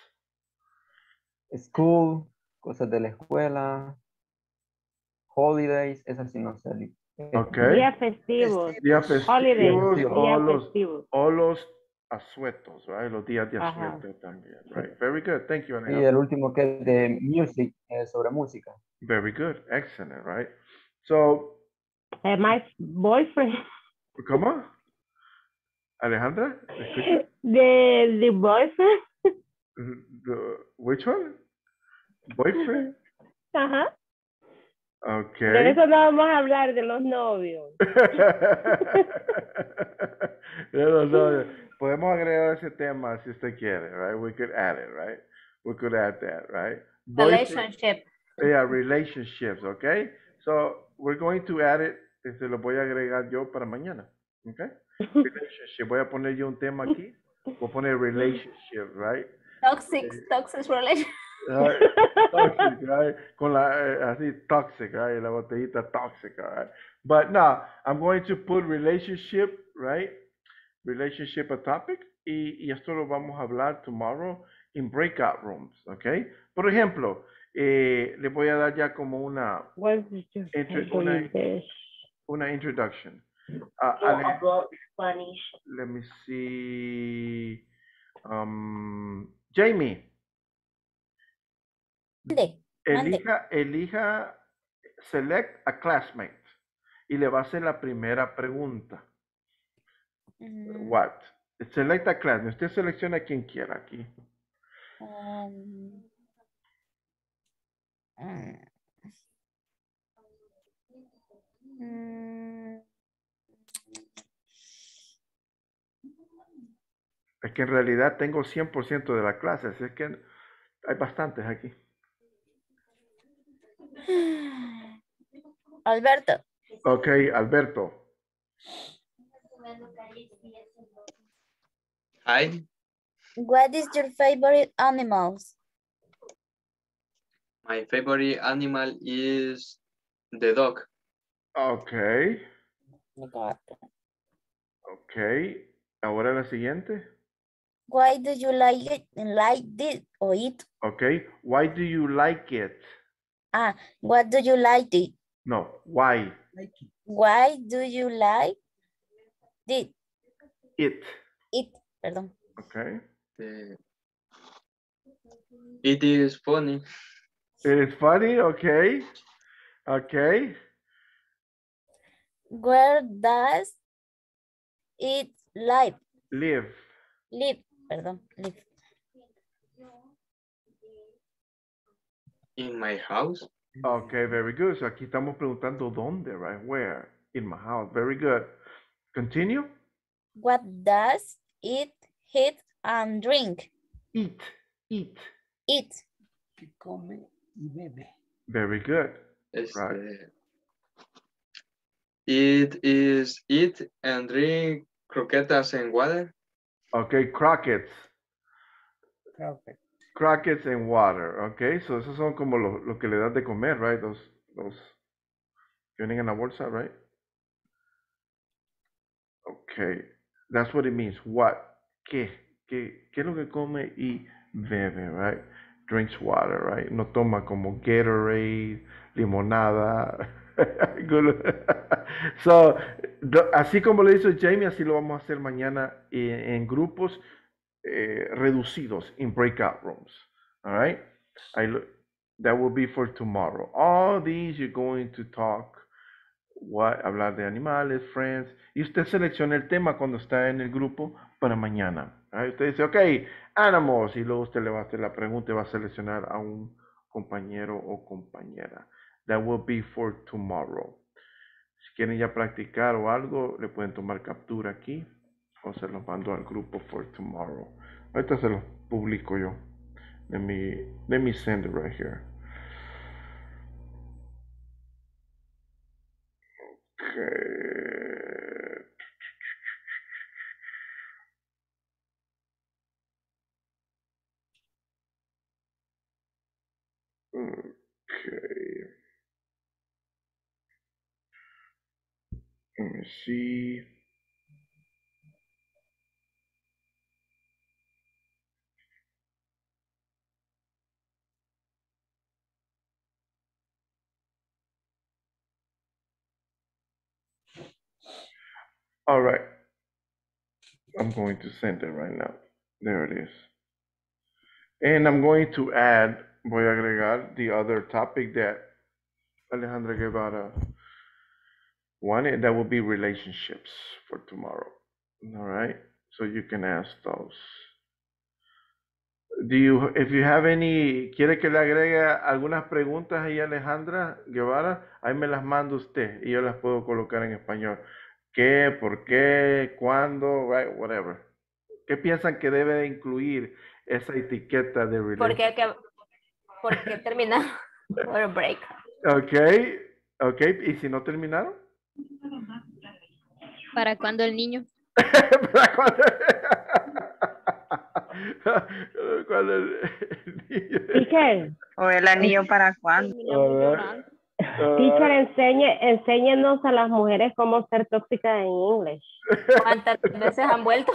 School, cosas de la escuela. Holidays, esas sí no sé. Okay. Días festivos. Días festivos, Holidays. o los asuetos, right? Los días de Ajá. asueto también, right? Very good, thank you, Y Alejandro. el último que es de music, sobre música. Very good, excellent, right? So, My boyfriend. ¿cómo? Alejandra, ¿escucha? The boyfriend. Which one? Boyfriend? Ajá. Okay. De eso no vamos a hablar, de los novios. Podemos agregar ese tema si usted quiere, right? We could add it, right? We could add that, right? Relationship. Yeah, relationships, okay? So, we're going to add it, se lo voy a agregar yo para mañana, okay? Relationship, voy a poner yo un tema aquí, voy a poner relationship, right? Toxic relationship. Right? Toxic, right? Con la, así, toxic, right? La botellita toxic, right? But no, I'm going to put relationship, right? Relationship a topic. Y esto lo vamos a hablar tomorrow in breakout rooms, okay? Por ejemplo, le voy a dar ya como una, una introduction. Let me see. Jamie. Elija, select a classmate. Y le va a hacer la primera pregunta. What? Select a classmate. Usted selecciona a quien quiera aquí. Es que en realidad tengo 100% de la clase, así es que hay bastantes aquí. Alberto. Ok, Alberto. Hi. What is your favorite animals? My favorite animal is the dog. Ok. Ok. Ahora la siguiente. Why do you like it? Or it? Okay. Why do you like it? What do you like it? No. Why? Why do you like it? It. Perdón. Okay. It is funny. It is funny. Okay. Okay. Where does it live? Live. Perdón. Live. In my house. Okay, very good. So aquí estamos preguntando dónde, right? Where? In my house. Very good. Continue. What does it eat and drink? Eat. Come y bebe. Very good. Right. It is eat and drink croquetas and water. Okay, croquettes. Croquettes and water. Okay, so esos son como lo que le das de comer, right? Los que vienen en la bolsa, right? Okay, that's what it means. What? ¿Qué es lo que come y bebe, right? Drinks water, right? No toma como Gatorade, limonada. So, así como lo hizo Jamie, así lo vamos a hacer mañana en grupos reducidos, in breakout rooms. All right? That will be for tomorrow. All these you're going to talk. Hablar de animales, friends, y usted selecciona el tema cuando está en el grupo para mañana. Usted dice, ok, animals, y luego usted le va a hacer la pregunta y va a seleccionar a un compañero o compañera. That will be for tomorrow. Si quieren ya practicar o algo, le pueden tomar captura aquí o se los mando al grupo for tomorrow. Ahorita se los publico yo. Let me send it right here. Okay. Let me see. All right. I'm going to send it right now. There it is. And I'm going to add, voy a agregar the other topic that Alejandra Guevara wanted. That will be relationships for tomorrow. All right. So you can ask those. If you have any, quiere que le agregue algunas preguntas ahí a Alejandra Guevara, ahí me las manda usted y yo las puedo colocar en español. ¿Qué? ¿Por qué? ¿Cuándo? Right? Whatever. ¿Qué piensan que debe de incluir esa etiqueta de relationship? ¿Por qué terminaron? Por break. Ok. ¿Y si no terminaron? ¿Para cuándo el niño? ¿Para cuándo? Cuando el niño... Teacher, ¿O el anillo para cuándo? teacher, enséñenos a las mujeres cómo ser tóxicas en inglés. ¿Cuántas veces han vuelto?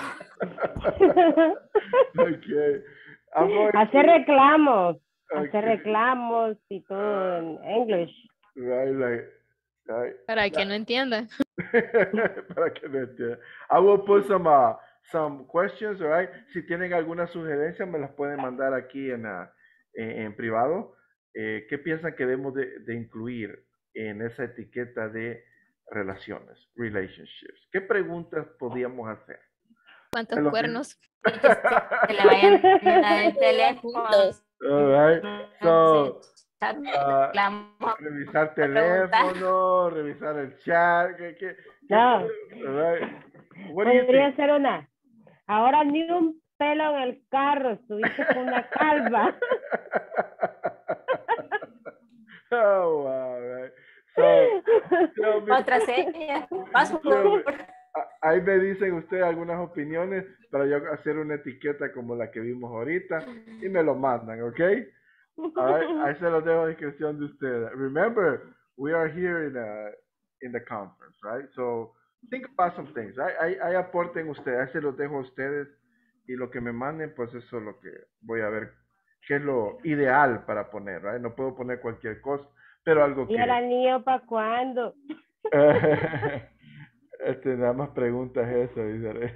Okay. I'm going Hacer to- reclamos. Okay. Hacer reclamos y todo en English. Right, like, right. Para que no entienda. Para que no entienda. I will put some questions, all right? Si tienen alguna sugerencia, me las pueden mandar aquí en privado. ¿Qué piensan que debemos de incluir en esa etiqueta de relaciones, relationships? ¿Qué preguntas podíamos hacer? ¿Cuántos Hello. cuernos? Que le vayan a dar el teléfono. All right. So, Reclamos. revisar teléfono, revisar el chat. No. All right. What do you Podría think? ser una. Ahora ni un pelo en el carro, estuviste con una calva. Oh, wow, right. So, tell me- Otra seña. tell me- ahí me dicen ustedes algunas opiniones para yo hacer una etiqueta como la que vimos ahorita y me lo mandan, ¿ok? All right, ahí se los dejo a discreción de ustedes. Remember, we are here in the conference, right? So think about some things. Ahí aporten ustedes, ahí se los dejo a ustedes y lo que me manden, pues eso es lo que voy a ver qué es lo ideal para poner, right? No puedo poner cualquier cosa, pero algo ¿Y que... el anillo para cuándo? Nada más preguntas eso, dice.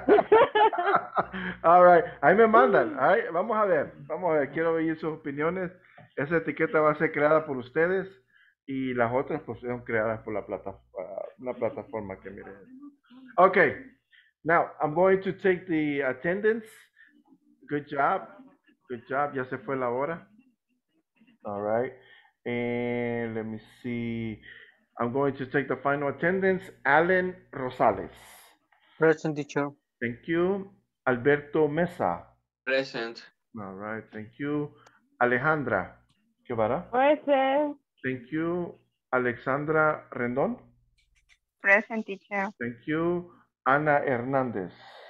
All right, ahí me mandan. All right, vamos a ver, quiero oír sus opiniones. Esa etiqueta va a ser creada por ustedes y las otras pues son creadas por la plataforma que miren. Okay, now I'm going to take the attendance. Good job, ya se fue la hora. All right, and let me see. I'm going to take the final attendance. Allen Rosales. Present, teacher. Thank you. Alberto Mesa. Present. All right, thank you. Alejandra Guevara. Present. Thank you. Alexandra Rendón. Present, teacher. Thank you. Ana Hernández.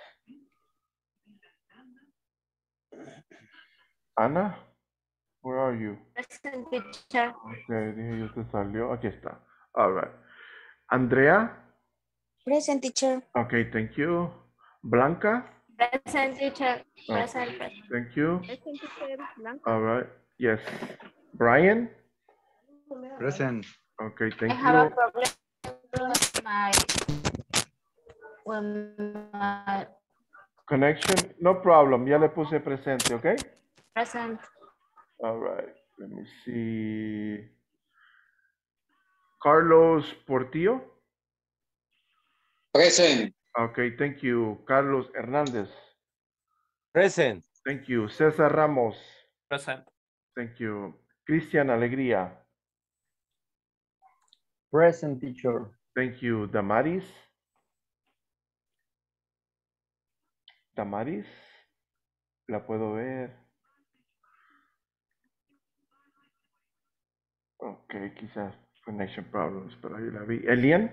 Ana, where are you? Present, teacher. Okay, dije yo te salió. Aquí está. All right. Andrea. Present, teacher. Okay, thank you. Blanca. Present, teacher. Oh, Present. thank you. Present, teacher. Blanca. All right. Yes. Brian. Present. Okay, I thank have a you. problem with my Connection. No problem. Ya le puse presente, okay? present. All right. Let me see. Carlos Portillo. Present. Okay, thank you. Carlos Hernández. Present. Thank you. César Ramos. Present. Thank you. Cristian Alegría. Present, teacher. Thank you. Damaris. Damaris. La puedo ver. Okay, quizás connection problems, pero ahí la vi. Elian.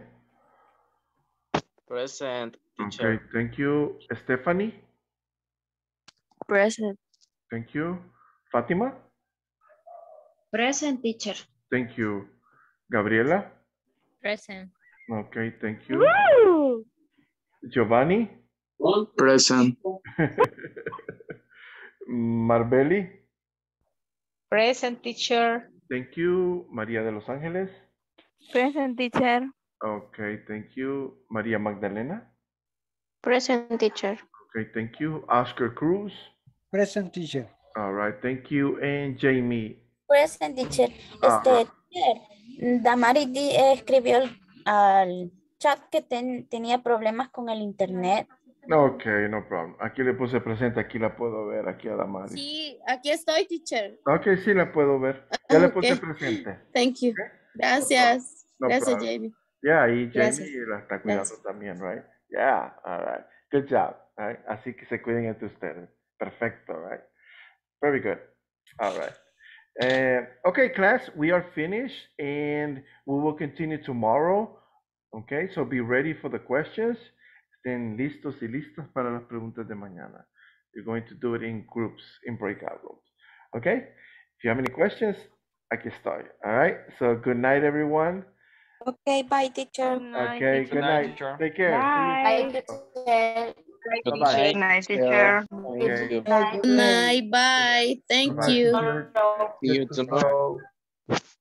Present, teacher. Okay, thank you. Stephanie. Present. Thank you. Fátima. Present, teacher. Thank you. Gabriela. Present. Okay, thank you. Woo! Giovanni. Present. Marbeli. Present, teacher. Thank you. María de Los Ángeles. Present, teacher. Okay, thank you. María Magdalena. Present, teacher. Okay, thank you. Oscar Cruz. Present, teacher. All right, thank you. And Jamie. Present, teacher. Ajá. Teacher, Damaris escribió al chat que tenía problemas con el internet. Okay, no problem. Aquí le puse presente, aquí la puedo ver, aquí a Damaris. Sí, aquí estoy, teacher. Okay, sí la puedo ver. Ya le puse Ok. presente. Thank you. Okay. Gracias. No Gracias, problem. Jamie. Yeah, y Jamie Gracias. la está cuidando Gracias. también, right? Yeah, all right. Good job. All right. Así que se cuiden entre ustedes. Perfecto, right? Very good. All right. Okay, class, we are finished and we will continue tomorrow. Okay, so be ready for the questions. Estén listos y listas para las preguntas de mañana. You're going to do it in groups, in breakout rooms. Okay? If you have any questions, aquí estoy. All right? So good night, everyone. Okay, bye, teacher. Okay, good night. Teacher. Take care. Bye, teacher. Bye-bye. Good night, teacher. Okay. Good night, bye. Thank Bye-bye. you. See you tomorrow.